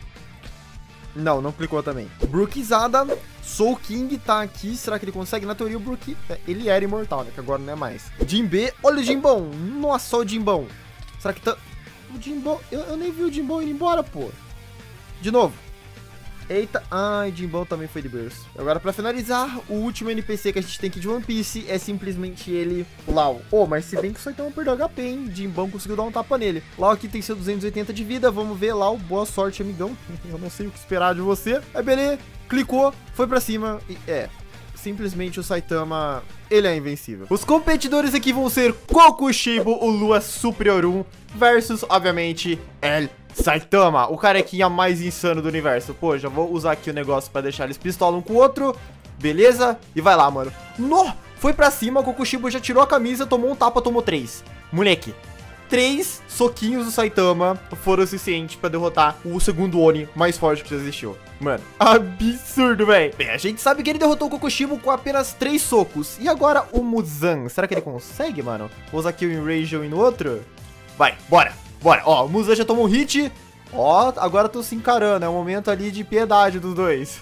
Não, não clicou também. Brookzada. Soul King tá aqui. Será que ele consegue? Na teoria, o Brook, ele era imortal, né? Que agora não é mais. Jinbe. Olha o Jimbão. Nossa, o Jimbão. Será que tá... O Jimbão... Eu, eu nem vi o Jimbão indo embora, pô. De novo. Eita. Ai, Jimbão também foi de berço. Agora, pra finalizar, o último N P C que a gente tem aqui de One Piece é simplesmente ele, Lau. Oh, mas se bem que o Saitama perdeu H P, hein? Jimbão conseguiu dar um tapa nele. Lau aqui tem seu duzentos e oitenta de vida. Vamos ver, Lau. Boa sorte, amigão. Eu não sei o que esperar de você. Aí, beleza. Clicou, foi pra cima e... É... Simplesmente o Saitama, ele é invencível. Os competidores aqui vão ser Kokushibo, o Lua Superior um, versus, obviamente, El Saitama, o carequinha mais insano do universo. Pô, já vou usar aqui o negócio pra deixar eles pistola um com o outro. Beleza? E vai lá, mano. No! Foi pra cima, o Kokushibo já tirou a camisa, tomou um tapa, tomou três. Moleque. Três soquinhos do Saitama foram o suficiente pra derrotar o segundo Oni mais forte que já existiu. Mano, absurdo, velho. Bem, a gente sabe que ele derrotou o Kokushibo com apenas três socos. E agora o Muzan. Será que ele consegue, mano? Vou usar aqui o Enrage e no outro. Vai, bora, bora. Ó, o Muzan já tomou um hit. Ó, agora tô se encarando. É um momento ali de piedade dos dois.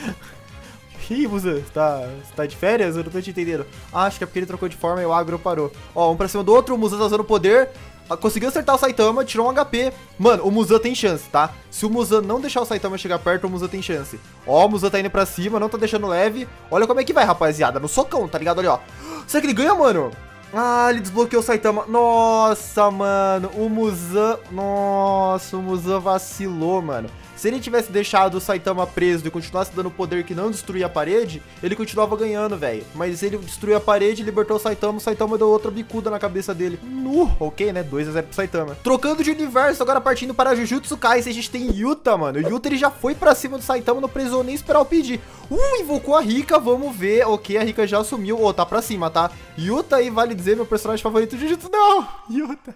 Ih, Muzan, você tá, você tá de férias? Eu não tô te entendendo. Ah, acho que é porque ele trocou de forma e o agro parou. Ó, um pra cima do outro, o Muzan tá usando poder. Conseguiu acertar o Saitama, tirou um H P. Mano, o Muzan tem chance, tá? Se o Muzan não deixar o Saitama chegar perto, o Muzan tem chance. Ó, o Muzan tá indo pra cima, não tá deixando leve. Olha como é que vai, rapaziada. No socão, tá ligado? Olha, ó. Será que ele ganha, mano? Ah, ele desbloqueou o Saitama. Nossa, mano. O Muzan... Nossa, o Muzan vacilou, mano. Se ele tivesse deixado o Saitama preso e continuasse dando poder que não destruía a parede, ele continuava ganhando, velho. Mas ele destruiu a parede, libertou o Saitama, o Saitama deu outra bicuda na cabeça dele. Nu, ok, né? dois a zero pro Saitama. Trocando de universo, agora partindo para Jujutsu Kaisen, a gente tem Yuta, mano. O Yuta, ele já foi pra cima do Saitama, não precisou nem esperar o pedir. Uh, invocou a Rika, vamos ver. Ok, a Rika já assumiu. Ô, oh, tá pra cima, tá? Yuta aí, vale dizer, meu personagem favorito de Jujutsu. Não, Yuta.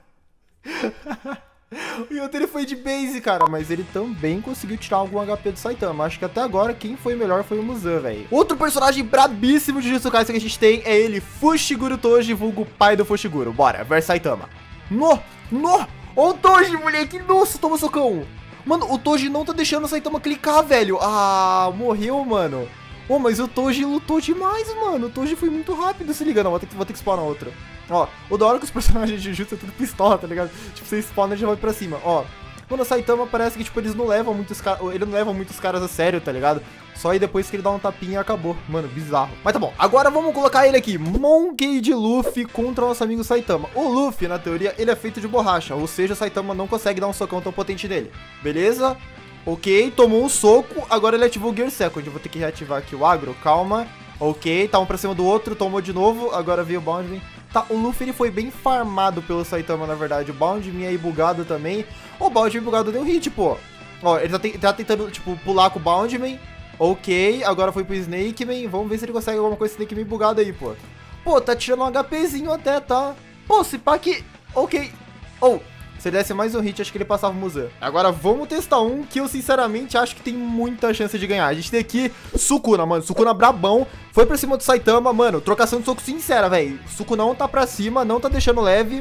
O Yuta, ele foi de base, cara, mas ele também conseguiu tirar algum H P do Saitama. Acho que até agora quem foi melhor foi o Muzan, velho. Outro personagem brabíssimo de Jujutsu Kaisen que a gente tem é ele, Fushiguro Toji, vulgo pai do Fushiguro. Bora, versus Saitama. No, no, ó o Toji, moleque, nossa, toma socão. Mano, o Toji não tá deixando o Saitama clicar, velho. Ah, morreu, mano. Ô, oh, mas o Toji lutou demais, mano. O Toji foi muito rápido, se liga. Não, vou ter que, vou ter que spawnar outra. Ó, o da hora que os personagens de Jujutsu é tudo pistola, tá ligado? Tipo, você spawna e já vai pra cima, ó. Quando o Saitama parece que, tipo, eles não levam muitos caras... Ele não leva muitos caras a sério, tá ligado? Só aí depois que ele dá um tapinha acabou. Mano, bizarro. Mas tá bom, agora vamos colocar ele aqui. Monkey de Luffy contra o nosso amigo Saitama. O Luffy, na teoria, ele é feito de borracha. Ou seja, o Saitama não consegue dar um socão tão potente nele. Beleza? Ok, tomou um soco. Agora ele ativou o Gear Second. Eu vou ter que reativar aqui o agro, calma. Ok, tá um pra cima do outro, tomou de novo. Agora veio o Boundman. Tá, o Luffy, ele foi bem farmado pelo Saitama, na verdade. O Boundman aí bugado também. O Boundman bugado deu hit, pô. Ó, ele tá, te tá tentando, tipo, pular com o Boundman. Ok, agora foi pro Snakeman. Vamos ver se ele consegue alguma coisa com esse Snakeman bugado aí, pô. Pô, tá tirando um HPzinho até, tá? Pô, se pá que... Ok. Oh, Se ele desse mais um hit, acho que ele passava o Muzan. Agora vamos testar um que eu sinceramente acho que tem muita chance de ganhar. A gente tem aqui Sukuna, mano. Sukuna brabão. Foi pra cima do Saitama, mano. Trocação de soco sincera, velho. Sukuna não tá pra cima, não tá deixando leve.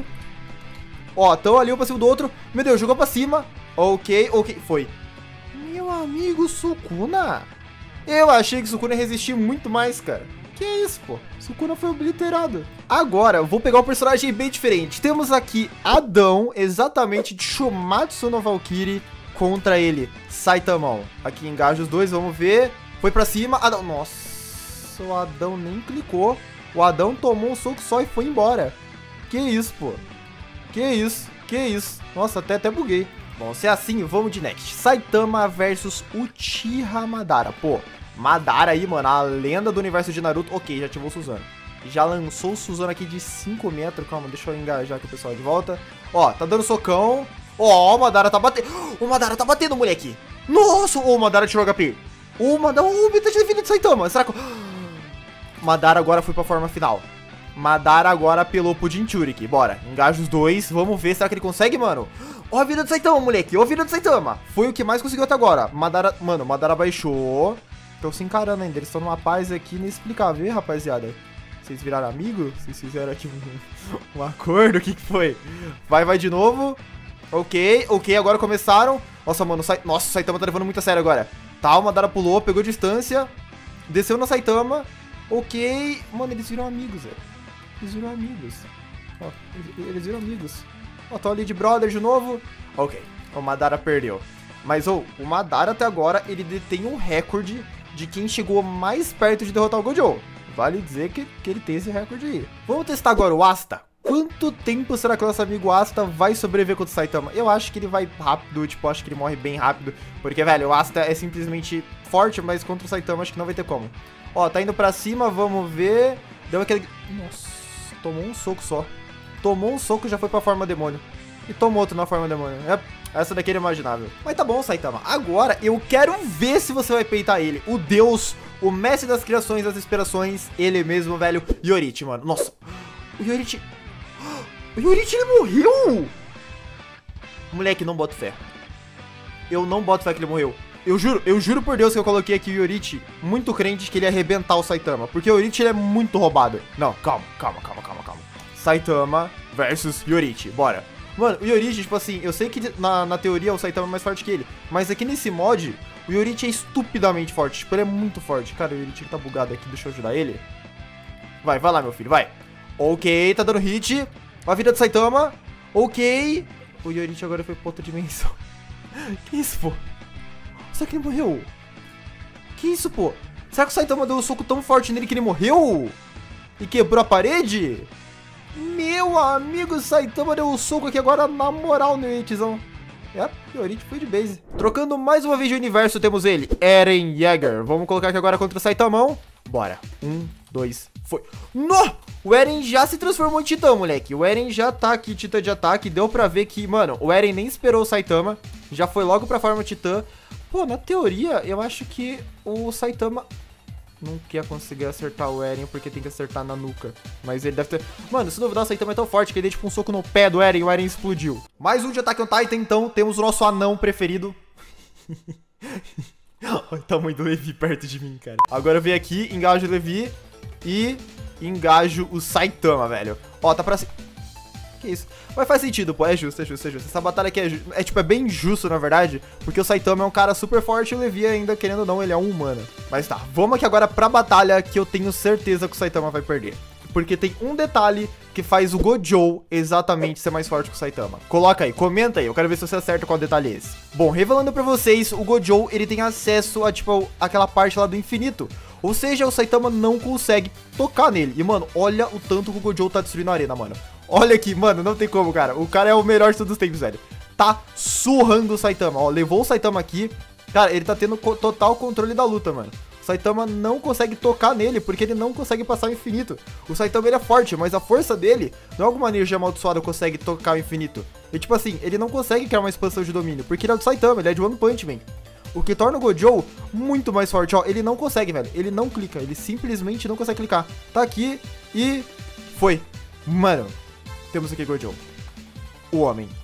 Ó, tão ali um pra cima do outro. Meu Deus, jogou pra cima. Ok, ok. Foi. Meu amigo Sukuna. Eu achei que Sukuna ia resistir muito mais, cara. Que isso, pô? Sukuna foi obliterado. Agora, eu vou pegar um personagem bem diferente. Temos aqui Adão, exatamente de Shumatsu no Valkyrie, contra ele, Saitamão. Aqui engaja os dois, vamos ver. Foi pra cima, Adão. Nossa, o Adão nem clicou. O Adão tomou um soco só e foi embora. Que isso, pô? Que isso? Que isso? Nossa, até, até buguei. Bom, se é assim, vamos de next. Saitama versus Uchiha Madara. Pô, Madara aí, mano, a lenda do universo de Naruto. Ok, já ativou o Suzano. Já lançou o Suzano aqui de cinco metros. Calma, deixa eu engajar aqui o pessoal de volta. Ó, tá dando socão. Ó, o Madara tá batendo. O Madara tá batendo, moleque. Nossa, o Madara tirou H P. O Madara, o metade de vida de Saitama. Será que... Madara agora foi pra forma final. Madara agora apelou pro Jinchuriki. Bora, engaja os dois. Vamos ver, será que ele consegue, mano? Ó a vida do Saitama, moleque. Ó a vida do Saitama. Foi o que mais conseguiu até agora. Madara, mano, Madara baixou. Estão se encarando ainda. Eles estão numa paz aqui inexplicável, hein, rapaziada? Vocês viraram amigos? Vocês fizeram aqui um, um acordo? O que que foi? Vai, vai de novo. Ok, ok, agora começaram. Nossa, mano, o Sa... Nossa, o Saitama tá levando muito a sério agora. Tá, o Madara pulou, pegou distância. Desceu no Saitama. Ok. Mano, eles viram amigos, velho. Eles viram amigos. Ó, eles, eles viram amigos. Ó, tô ali de brother de novo. Ok, o Madara perdeu. Mas, oh, o Madara até agora, ele detém um recorde de quem chegou mais perto de derrotar o Gojo. Vale dizer que, que ele tem esse recorde aí. Vamos testar agora o Asta. Quanto tempo será que o nosso amigo Asta vai sobreviver contra o Saitama? Eu acho que ele vai rápido, tipo, acho que ele morre bem rápido. Porque, velho, o Asta é simplesmente forte, mas contra o Saitama acho que não vai ter como. Ó, tá indo pra cima, vamos ver. Deu aquele... Nossa, tomou um soco só. Tomou um soco e já foi pra forma demônio. E tomou outro na forma demônio. É, essa daqui era imaginável. Mas tá bom, Saitama. Agora eu quero ver se você vai peitar ele. O deus, o mestre das criações, das inspirações. Ele mesmo, velho. Yorite, mano. Nossa. O Yorite... O Yorite, ele morreu! Moleque, não boto fé. Eu não boto fé que ele morreu. Eu juro, eu juro por Deus que eu coloquei aqui o Yorite muito crente que ele ia arrebentar o Saitama. Porque o Yorite, ele é muito roubado. Não, calma, calma, calma, calma, calma. Saitama versus Yorite. Bora. Mano, o Yorite, tipo assim, eu sei que na, na teoria o Saitama é mais forte que ele. Mas aqui nesse mod, o Yorite é estupidamente forte. Tipo, ele é muito forte. Cara, o Yorite tá bugado aqui, deixa eu ajudar ele. Vai, vai lá, meu filho, vai. Ok, tá dando hit. A vida do Saitama. Ok. O Yorite agora foi pra outra dimensão. Que isso, pô? Será que ele morreu? Que isso, pô? Será que o Saitama deu um soco tão forte nele que ele morreu? E quebrou a parede? Meu amigo, o Saitama deu um soco aqui agora na moral no Yoritizão. É, o Yorite foi de base. Trocando mais uma vez de universo, temos ele, Eren Yeager. Vamos colocar aqui agora contra o Saitamão. Bora. Um, dois, foi. No! O Eren já se transformou em Titã, moleque. O Eren já tá aqui, Titã de ataque. Deu pra ver que, mano, o Eren nem esperou o Saitama. Já foi logo pra forma Titã. Pô, na teoria, eu acho que o Saitama não quer conseguir acertar o Eren porque tem que acertar na nuca. Mas ele deve ter... Mano, se duvidar, o Saitama é tão forte que ele deu tipo um soco no pé do Eren e o Eren explodiu. Mais um de Attack on Titan, então. Temos o nosso anão preferido. Olha o tamanho do Levi perto de mim, cara. Agora eu venho aqui, engajo o Levi e engajo o Saitama, velho. Ó, tá pra cima. Que isso? Mas faz sentido, pô. É justo, é justo, é justo. Essa batalha aqui é, ju... é tipo, é bem justo, na verdade. Porque o Saitama é um cara super forte e o Levi ainda, querendo ou não, ele é um humano. Mas tá, vamos aqui agora pra batalha que eu tenho certeza que o Saitama vai perder. Porque tem um detalhe que faz o Gojo exatamente ser mais forte que o Saitama. Coloca aí, comenta aí, eu quero ver se você acerta qual detalhe é esse. Bom, revelando pra vocês, o Gojo, ele tem acesso a, tipo, aquela parte lá do infinito. Ou seja, o Saitama não consegue tocar nele. E, mano, olha o tanto que o Gojo tá destruindo a arena, mano. Olha aqui, mano, não tem como, cara. O cara é o melhor de todos os tempos, velho. Tá surrando o Saitama, ó. Levou o Saitama aqui. Cara, ele tá tendo co- total controle da luta, mano. O Saitama não consegue tocar nele, porque ele não consegue passar o infinito. O Saitama, ele é forte, mas a força dele, não é alguma energia amaldiçoada que consegue tocar o infinito. E, tipo assim, ele não consegue criar uma expansão de domínio, porque ele é do Saitama, ele é de One Punch Man. O que torna o Gojo muito mais forte, ó. Ele não consegue, velho. Ele não clica, ele simplesmente não consegue clicar. Tá aqui e foi. Mano, temos aqui Gojo. O homem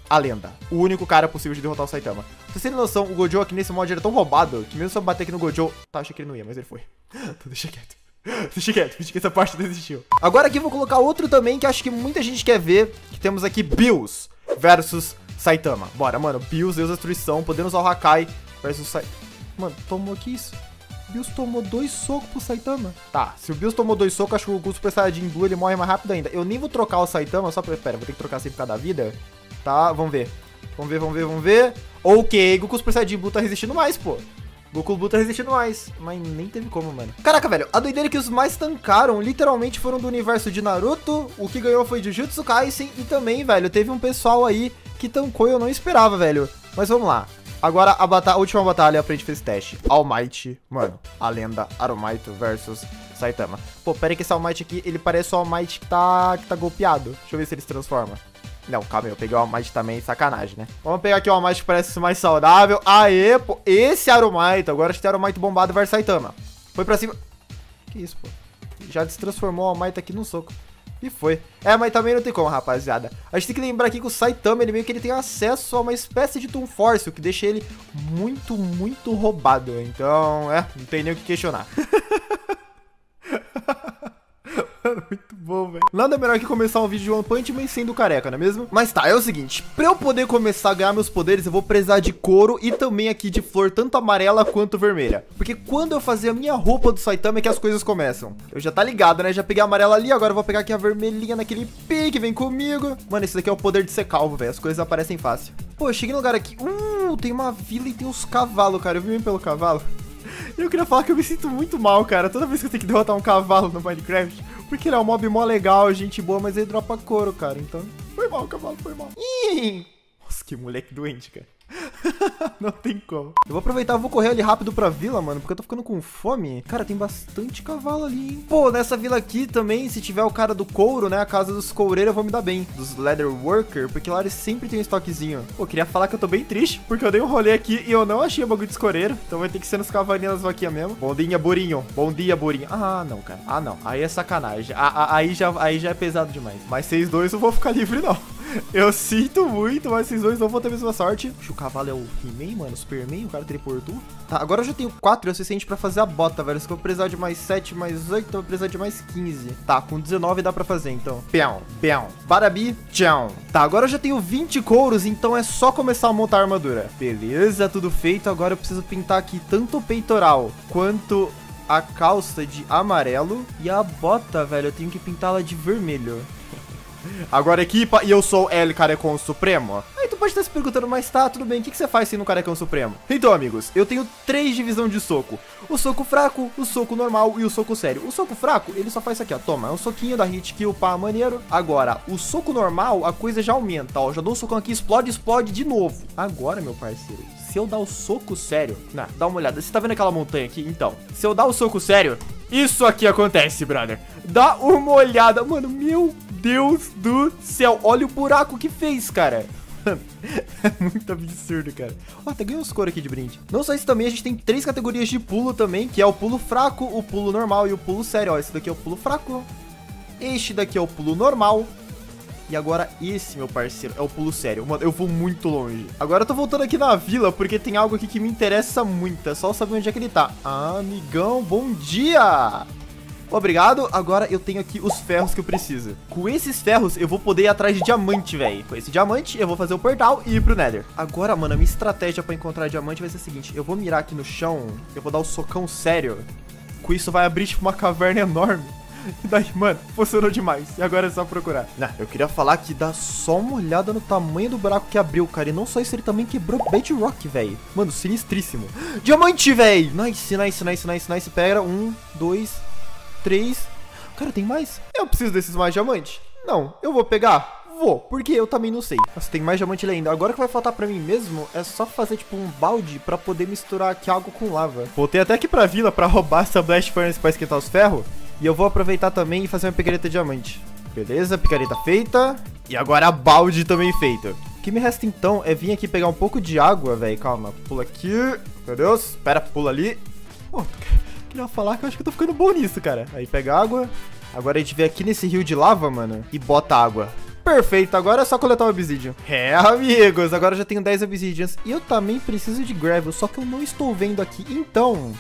a lenda. O único cara possível de derrotar o Saitama. Pra vocês terem noção, o Gojo aqui nesse mod era tão roubado que mesmo se eu bater aqui no Gojo... Tá, achei que ele não ia, mas ele foi. Então deixa quieto. Deixa quieto, finge que essa parte desistiu. Agora aqui eu vou colocar outro também que acho que muita gente quer ver. Que temos aqui Bills versus Saitama. Bora, mano. Bills, Deus da Destruição, podendo usar o Hakai versus Saitama. Mano, tomou aqui isso. Bills tomou dois socos pro Saitama. Tá, se o Bills tomou dois socos, acho que o Goku Super Saiyajin Blue ele morre mais rápido ainda. Eu nem vou trocar o Saitama, só pra... Pera, vou ter que trocar sempre cada vida. Tá, vamos ver. Vamos ver, vamos ver, vamos ver. Ok, Goku Super Saiyajin Blue tá resistindo mais, pô. Goku Blue tá resistindo mais. Mas nem teve como, mano. Caraca, velho, a doideira é que os mais tancaram literalmente foram do universo de Naruto. O que ganhou foi Jujutsu Kaisen. E também, velho, teve um pessoal aí que tancou e eu não esperava, velho. Mas vamos lá. Agora a, bata a última batalha pra gente fazer esse teste. All Might, mano, a lenda Aromaito versus Saitama. Pô, pera aí que esse All Might aqui, ele parece o All Might que tá, que tá golpeado. Deixa eu ver se ele se transforma. Não, calma aí, eu peguei o All Might também, sacanagem, né? Vamos pegar aqui o All Might que parece mais saudável. Aê, pô, esse Aromaito. Agora a gente tem Aromaito bombado versus Saitama. Foi pra cima. Que isso, pô. Já destransformou o All Might aqui num soco. E foi. É, mas também não tem como, rapaziada. A gente tem que lembrar aqui que o Saitama, ele meio que ele tem acesso a uma espécie de Toon Force, o que deixa ele muito, muito roubado. Então, é, não tem nem o que questionar. Mano, muito bom, velho. Nada melhor que começar um vídeo de One Punch Man sendo careca, não é mesmo? Mas tá, é o seguinte. Pra eu poder começar a ganhar meus poderes, eu vou precisar de couro e também aqui de flor, tanto amarela quanto vermelha. Porque quando eu fazer a minha roupa do Saitama é que as coisas começam. Eu já tá ligado, né? Já peguei a amarela ali, agora eu vou pegar aqui a vermelhinha naquele pique, vem comigo. Mano, esse daqui é o poder de ser calvo, velho. As coisas aparecem fácil. Pô, eu cheguei no lugar aqui. Uh, tem uma vila e tem uns cavalos, cara. Eu vim pelo cavalo. E eu queria falar que eu me sinto muito mal, cara. Toda vez que eu tenho que derrotar um cavalo no Minecraft. Porque ele é um mob mó legal, gente boa, mas ele dropa couro, cara. Então, foi mal, cavalo, foi mal. Ih! Nossa, que moleque doente, cara. Não tem como. Eu vou aproveitar, vou correr ali rápido pra vila, mano, porque eu tô ficando com fome. Cara, tem bastante cavalo ali, hein? Pô, nessa vila aqui também, se tiver o cara do couro, né, a casa dos coureiros, eu vou me dar bem. Dos leather worker, porque lá eles sempre tem um estoquezinho. Pô, queria falar que eu tô bem triste, porque eu dei um rolê aqui e eu não achei o bagulho de escoreiro. Então vai ter que ser nos cavalinhos das vaquinhas mesmo. Bom dia, Borinho. Bom dia, Borinho. Ah, não, cara. Ah, não. Aí é sacanagem. Ah, ah, aí, já, aí já é pesado demais. Mas vocês dois eu vou ficar livre, não. Eu sinto muito, mas vocês dois não vão ter a mesma sorte. Acho que o cavalo é o He-Man, mano, o Superman, o cara teleportou. Tá, agora eu já tenho quatro, é o suficiente pra fazer a bota, velho. Se eu precisar de mais sete, mais oito, eu vou precisar de mais quinze. Tá, com dezenove dá pra fazer, então. Pião, pião, barabi, tchau. Tá, agora eu já tenho vinte couros, então é só começar a montar a armadura. Beleza, tudo feito. Agora eu preciso pintar aqui tanto o peitoral quanto a calça de amarelo. E a bota, velho, eu tenho que pintá-la de vermelho. Agora equipa e eu sou El Carecon Supremo. Aí tu pode estar se perguntando, mas tá, tudo bem, o que, que você faz sendo um Carecon Supremo? Então, amigos, eu tenho três divisões de soco. O soco fraco, o soco normal e o soco sério. O soco fraco, ele só faz isso aqui, ó, toma, é um soquinho da hit kill, pá, maneiro. Agora, o soco normal, a coisa já aumenta, ó, já dou o socão aqui, explode, explode de novo. Agora, meu parceiro, se eu dar o soco sério, nah, dá uma olhada, você tá vendo aquela montanha aqui? Então, se eu dar o soco sério, isso aqui acontece, brother. Dá uma olhada, mano, meu Deus do céu, olha o buraco que fez, cara. É muito absurdo, cara. Ó, até ganhei uns couro aqui de brinde. Não só isso, também a gente tem três categorias de pulo também, que é o pulo fraco, o pulo normal e o pulo sério. Ó, esse daqui é o pulo fraco, este daqui é o pulo normal. E agora esse, meu parceiro, é o pulo sério. Mano, eu vou muito longe. Agora eu tô voltando aqui na vila, porque tem algo aqui que me interessa muito. É só saber onde é que ele tá. Ah, amigão, bom dia! Obrigado, agora eu tenho aqui os ferros que eu preciso. Com esses ferros, eu vou poder ir atrás de diamante, velho. Com esse diamante, eu vou fazer o portal e ir pro Nether. Agora, mano, a minha estratégia pra encontrar diamante vai ser a seguinte. Eu vou mirar aqui no chão, eu vou dar o socão sério. Com isso vai abrir, tipo, uma caverna enorme. E daí, mano, funcionou demais. E agora é só procurar. Nah, eu queria falar que dá só uma olhada no tamanho do buraco que abriu, cara. E não só isso, ele também quebrou bedrock, velho. Mano, sinistríssimo. Diamante, velho! Nice, nice, nice, nice, nice. Pega um, dois, três. Cara, tem mais? Eu preciso desses mais diamantes? Não, eu vou pegar? Vou, porque eu também não sei. Nossa, tem mais diamante ali ainda. Agora que vai faltar pra mim mesmo é só fazer tipo um balde pra poder misturar aqui algo com lava. Voltei até aqui pra vila pra roubar essa blast furnace pra esquentar os ferros. E eu vou aproveitar também e fazer uma picareta de diamante. Beleza, picareta feita. E agora a balde também feita. O que me resta então é vir aqui pegar um pouco de água, velho. Calma, pula aqui. Meu Deus, espera, pula ali. Oh, queria falar que eu acho que eu tô ficando bom nisso, cara. Aí pega água. Agora a gente vem aqui nesse rio de lava, mano, e bota água. perfeito, agora é só coletar o Obsidian. É, amigos, agora eu já tenho dez Obsidians. E eu também preciso de Gravel, só que eu não estou vendo aqui, então...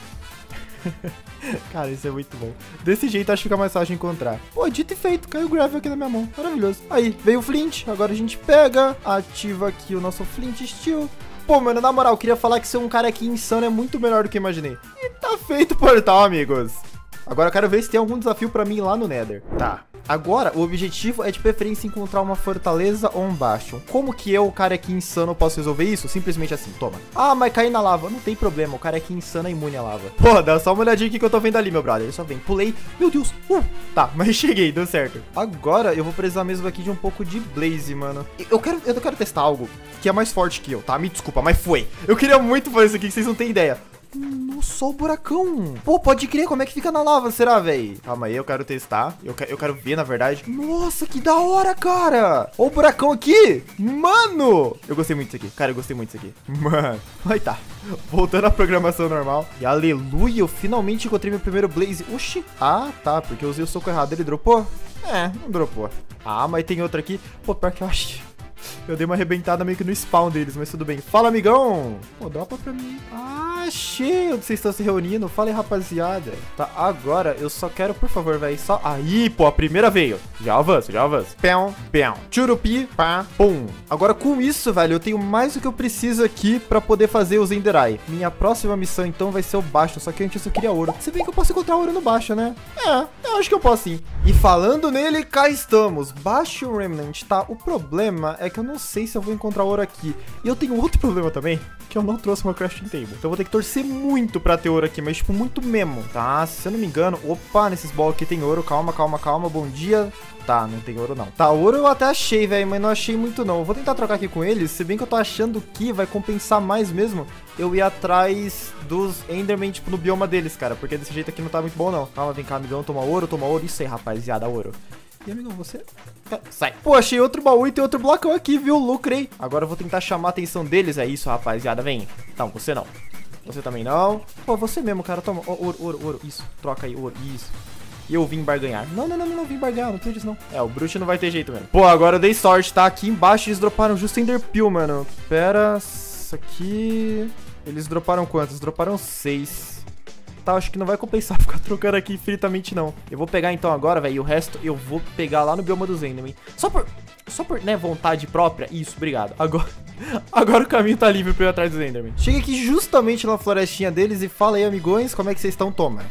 Cara, isso é muito bom. Desse jeito acho que fica mais fácil de encontrar. Pô, dito e feito, caiu o Gravel aqui na minha mão. Maravilhoso. Aí, veio o Flint, agora a gente pega, ativa aqui o nosso Flint Steel. Pô, mano, na moral, eu queria falar que ser um cara aqui insano é muito melhor do que eu imaginei. E tá feito o portal, amigos. Agora eu quero ver se tem algum desafio pra mim lá no Nether. Tá. Agora, o objetivo é de preferência encontrar uma fortaleza ou um bastion. Como que eu, o cara aqui insano, posso resolver isso? Simplesmente assim, toma. Ah, mas cair na lava. Não tem problema, o cara aqui insano é imune à lava. Pô, dá só uma olhadinha aqui que eu tô vendo ali, meu brother. Ele só vem, pulei. Meu Deus. Uh, tá, mas cheguei, deu certo. Agora eu vou precisar mesmo aqui de um pouco de blaze, mano. Eu quero, eu quero testar algo que é mais forte que eu, tá? Me desculpa, mas foi. Eu queria muito fazer isso aqui, que vocês não têm ideia. Nossa, só o buracão. Pô, pode crer, como é que fica na lava, será, velho? Calma aí, eu quero testar. Eu, que, eu quero ver, na verdade. Nossa, que da hora, cara. Ó o buracão aqui. Mano. Eu gostei muito disso aqui. Cara, eu gostei muito disso aqui. Mano. Aí tá. Voltando à programação normal. E aleluia, eu finalmente encontrei meu primeiro blaze. Oxi. Ah, tá, porque eu usei o soco errado. Ele dropou? É, não dropou. Ah, mas tem outro aqui. Pô, pior que eu acho... Eu dei uma arrebentada meio que no spawn deles, mas tudo bem. Fala, amigão. Pô, dropa pra mim. Ah, achei onde vocês estão se reunindo. Fala aí, rapaziada. Tá, agora eu só quero, por favor, velho, só... Aí, pô, a primeira veio. Já avança, já avança. Pão, pão. Churupi, pá, pum. Agora, com isso, velho, eu tenho mais do que eu preciso aqui pra poder fazer os Ender Eye. Minha próxima missão, então, vai ser o Bastion. Só que antes eu queria ouro. Se bem que eu posso encontrar ouro no Bastion, né? É, eu acho que eu posso sim. E falando nele, cá estamos. Bastion Remnant, tá? O problema é que eu não sei se eu vou encontrar ouro aqui. E eu tenho outro problema também, que eu não trouxe uma crafting table. Então eu vou ter que torcer muito pra ter ouro aqui, mas tipo, muito mesmo, tá? Se eu não me engano... Opa, nesses balls aqui tem ouro. Calma, calma, calma. Bom dia. Tá, não tem ouro não. Tá, ouro eu até achei, velho, mas não achei muito não. Eu vou tentar trocar aqui com eles, se bem que eu tô achando que vai compensar mais mesmo eu ir atrás dos Enderman, tipo, no bioma deles, cara. Porque desse jeito aqui não tá muito bom, não. Calma, vem cá, amigão. Toma ouro, toma ouro. Isso aí, rapaziada, ouro. E, amigão, você... Sai. Pô, achei outro baú e tem outro blocão aqui, viu? Lucrei. Agora eu vou tentar chamar a atenção deles. É isso, rapaziada. Vem. Não, você não. Você também não. Pô, você mesmo, cara. Toma. Oh, ouro, ouro, ouro. Isso. Troca aí, ouro. Isso. E eu vim barganhar. Não, não, não, não, não vim barganhar. Não precisa disso, não. É, o Brute não vai ter jeito mesmo. Pô, agora eu dei sorte, tá? Aqui embaixo eles droparam justo Enderpeel, mano. Pera. Isso aqui... Eles droparam quantos? Droparam seis. Tá, acho que não vai compensar ficar trocando aqui infinitamente, não. Eu vou pegar então agora, velho, e o resto eu vou pegar lá no bioma dos Enderman. Só por, só por, né, vontade própria. Isso, obrigado. Agora, agora o caminho tá livre pra eu ir atrás dos Enderman. Chega aqui justamente na florestinha deles e fala aí, amigões, como é que vocês estão? Toma.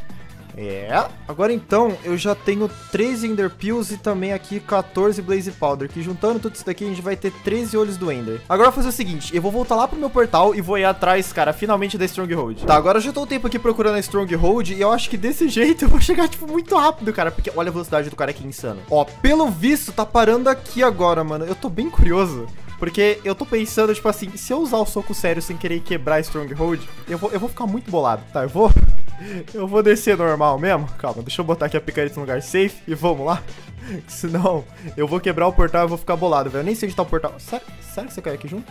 É. Agora então, eu já tenho treze Enderpeels e também aqui quatorze Blaze Powder, que juntando tudo isso daqui a gente vai ter treze olhos do Ender. Agora eu vou fazer o seguinte, eu vou voltar lá pro meu portal e vou ir atrás, cara, finalmente da Stronghold. Tá, agora eu já tô um tempo aqui procurando a Stronghold e eu acho que desse jeito eu vou chegar, tipo, muito rápido, cara, porque olha a velocidade do cara aqui, insano. Ó, pelo visto tá parando aqui agora, mano. Eu tô bem curioso. Porque eu tô pensando, tipo assim, se eu usar o soco sério sem querer quebrar a Stronghold, eu vou, eu vou ficar muito bolado, tá? Eu vou... Eu vou descer normal mesmo. Calma, deixa eu botar aqui a picareta no lugar safe e vamos lá. Senão, eu vou quebrar o portal e eu vou ficar bolado, velho. Eu nem sei onde tá o portal. Sério, sério que você caiu aqui junto?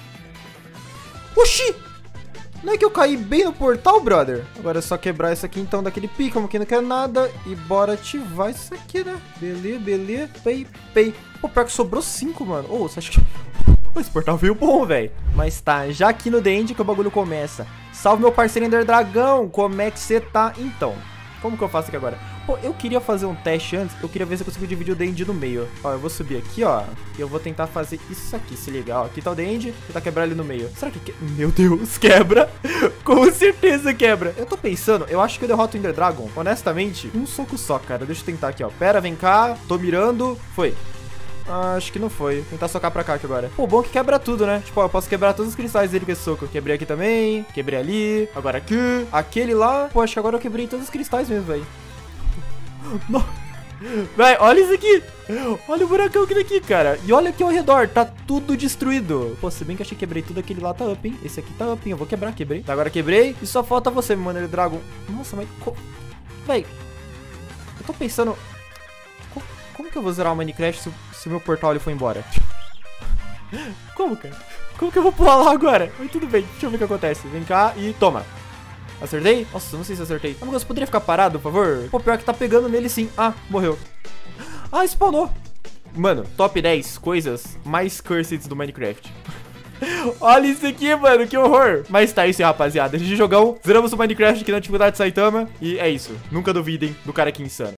Oxi! Não é que eu caí bem no portal, brother? Agora é só quebrar isso aqui, então, daquele pico, como que não quer nada. E bora ativar isso aqui, né? Beleza, beleza. Pei, pei. Pô, pior que sobrou cinco, mano. Ô, oh, você acha que... Esse portal veio bom, velho. Mas tá, já aqui no The End que o bagulho começa. Salve, meu parceiro Ender Dragão. Como é que você tá? Então, como que eu faço aqui agora? Pô, eu queria fazer um teste antes. Eu queria ver se eu consigo dividir o The End no meio. Ó, eu vou subir aqui, ó. E eu vou tentar fazer isso aqui, se liga. Ó, aqui tá o The End. Vou tentar quebrar ele no meio. Será que... Que... Meu Deus, quebra. Com certeza quebra. Eu tô pensando, eu acho que eu derroto o Ender Dragon. Honestamente, um soco só, cara. Deixa eu tentar aqui, ó. Pera, vem cá. Tô mirando. Foi. Ah, acho que não foi. Vou tentar socar pra cá aqui agora. Pô, bom que quebra tudo, né? Tipo, ó, eu posso quebrar todos os cristais dele com esse soco. Quebrei aqui também. Quebrei ali. Agora aqui. Aquele lá. Pô, acho que agora eu quebrei todos os cristais mesmo, velho. Véi, olha isso aqui. Olha o buracão aqui daqui, cara. E olha aqui ao redor. Tá tudo destruído. Pô, se bem que achei que quebrei tudo, aquele lá tá up, hein? Esse aqui tá up, hein? Eu vou quebrar, quebrei. Agora quebrei. E só falta você, meu Ender Dragon. Nossa, mas... Co... Véi. Eu tô pensando... Co... Como que eu vou zerar o Minecraft se... Se o meu portal ele foi embora? Como, cara? Como que eu vou pular lá agora? Mas tudo bem, deixa eu ver o que acontece. Vem cá e toma. Acertei? Nossa, não sei se acertei. Amigos, poderia ficar parado, por favor? Pô, pior que tá pegando nele sim. Ah, morreu. Ah, spawnou. Mano, top dez coisas mais cursed do Minecraft. Olha isso aqui, mano, que horror. Mas tá isso aí, rapaziada. A gente jogão, zeramos o Minecraft aqui na atividade Saitama. E é isso, nunca duvidem do cara aqui insano.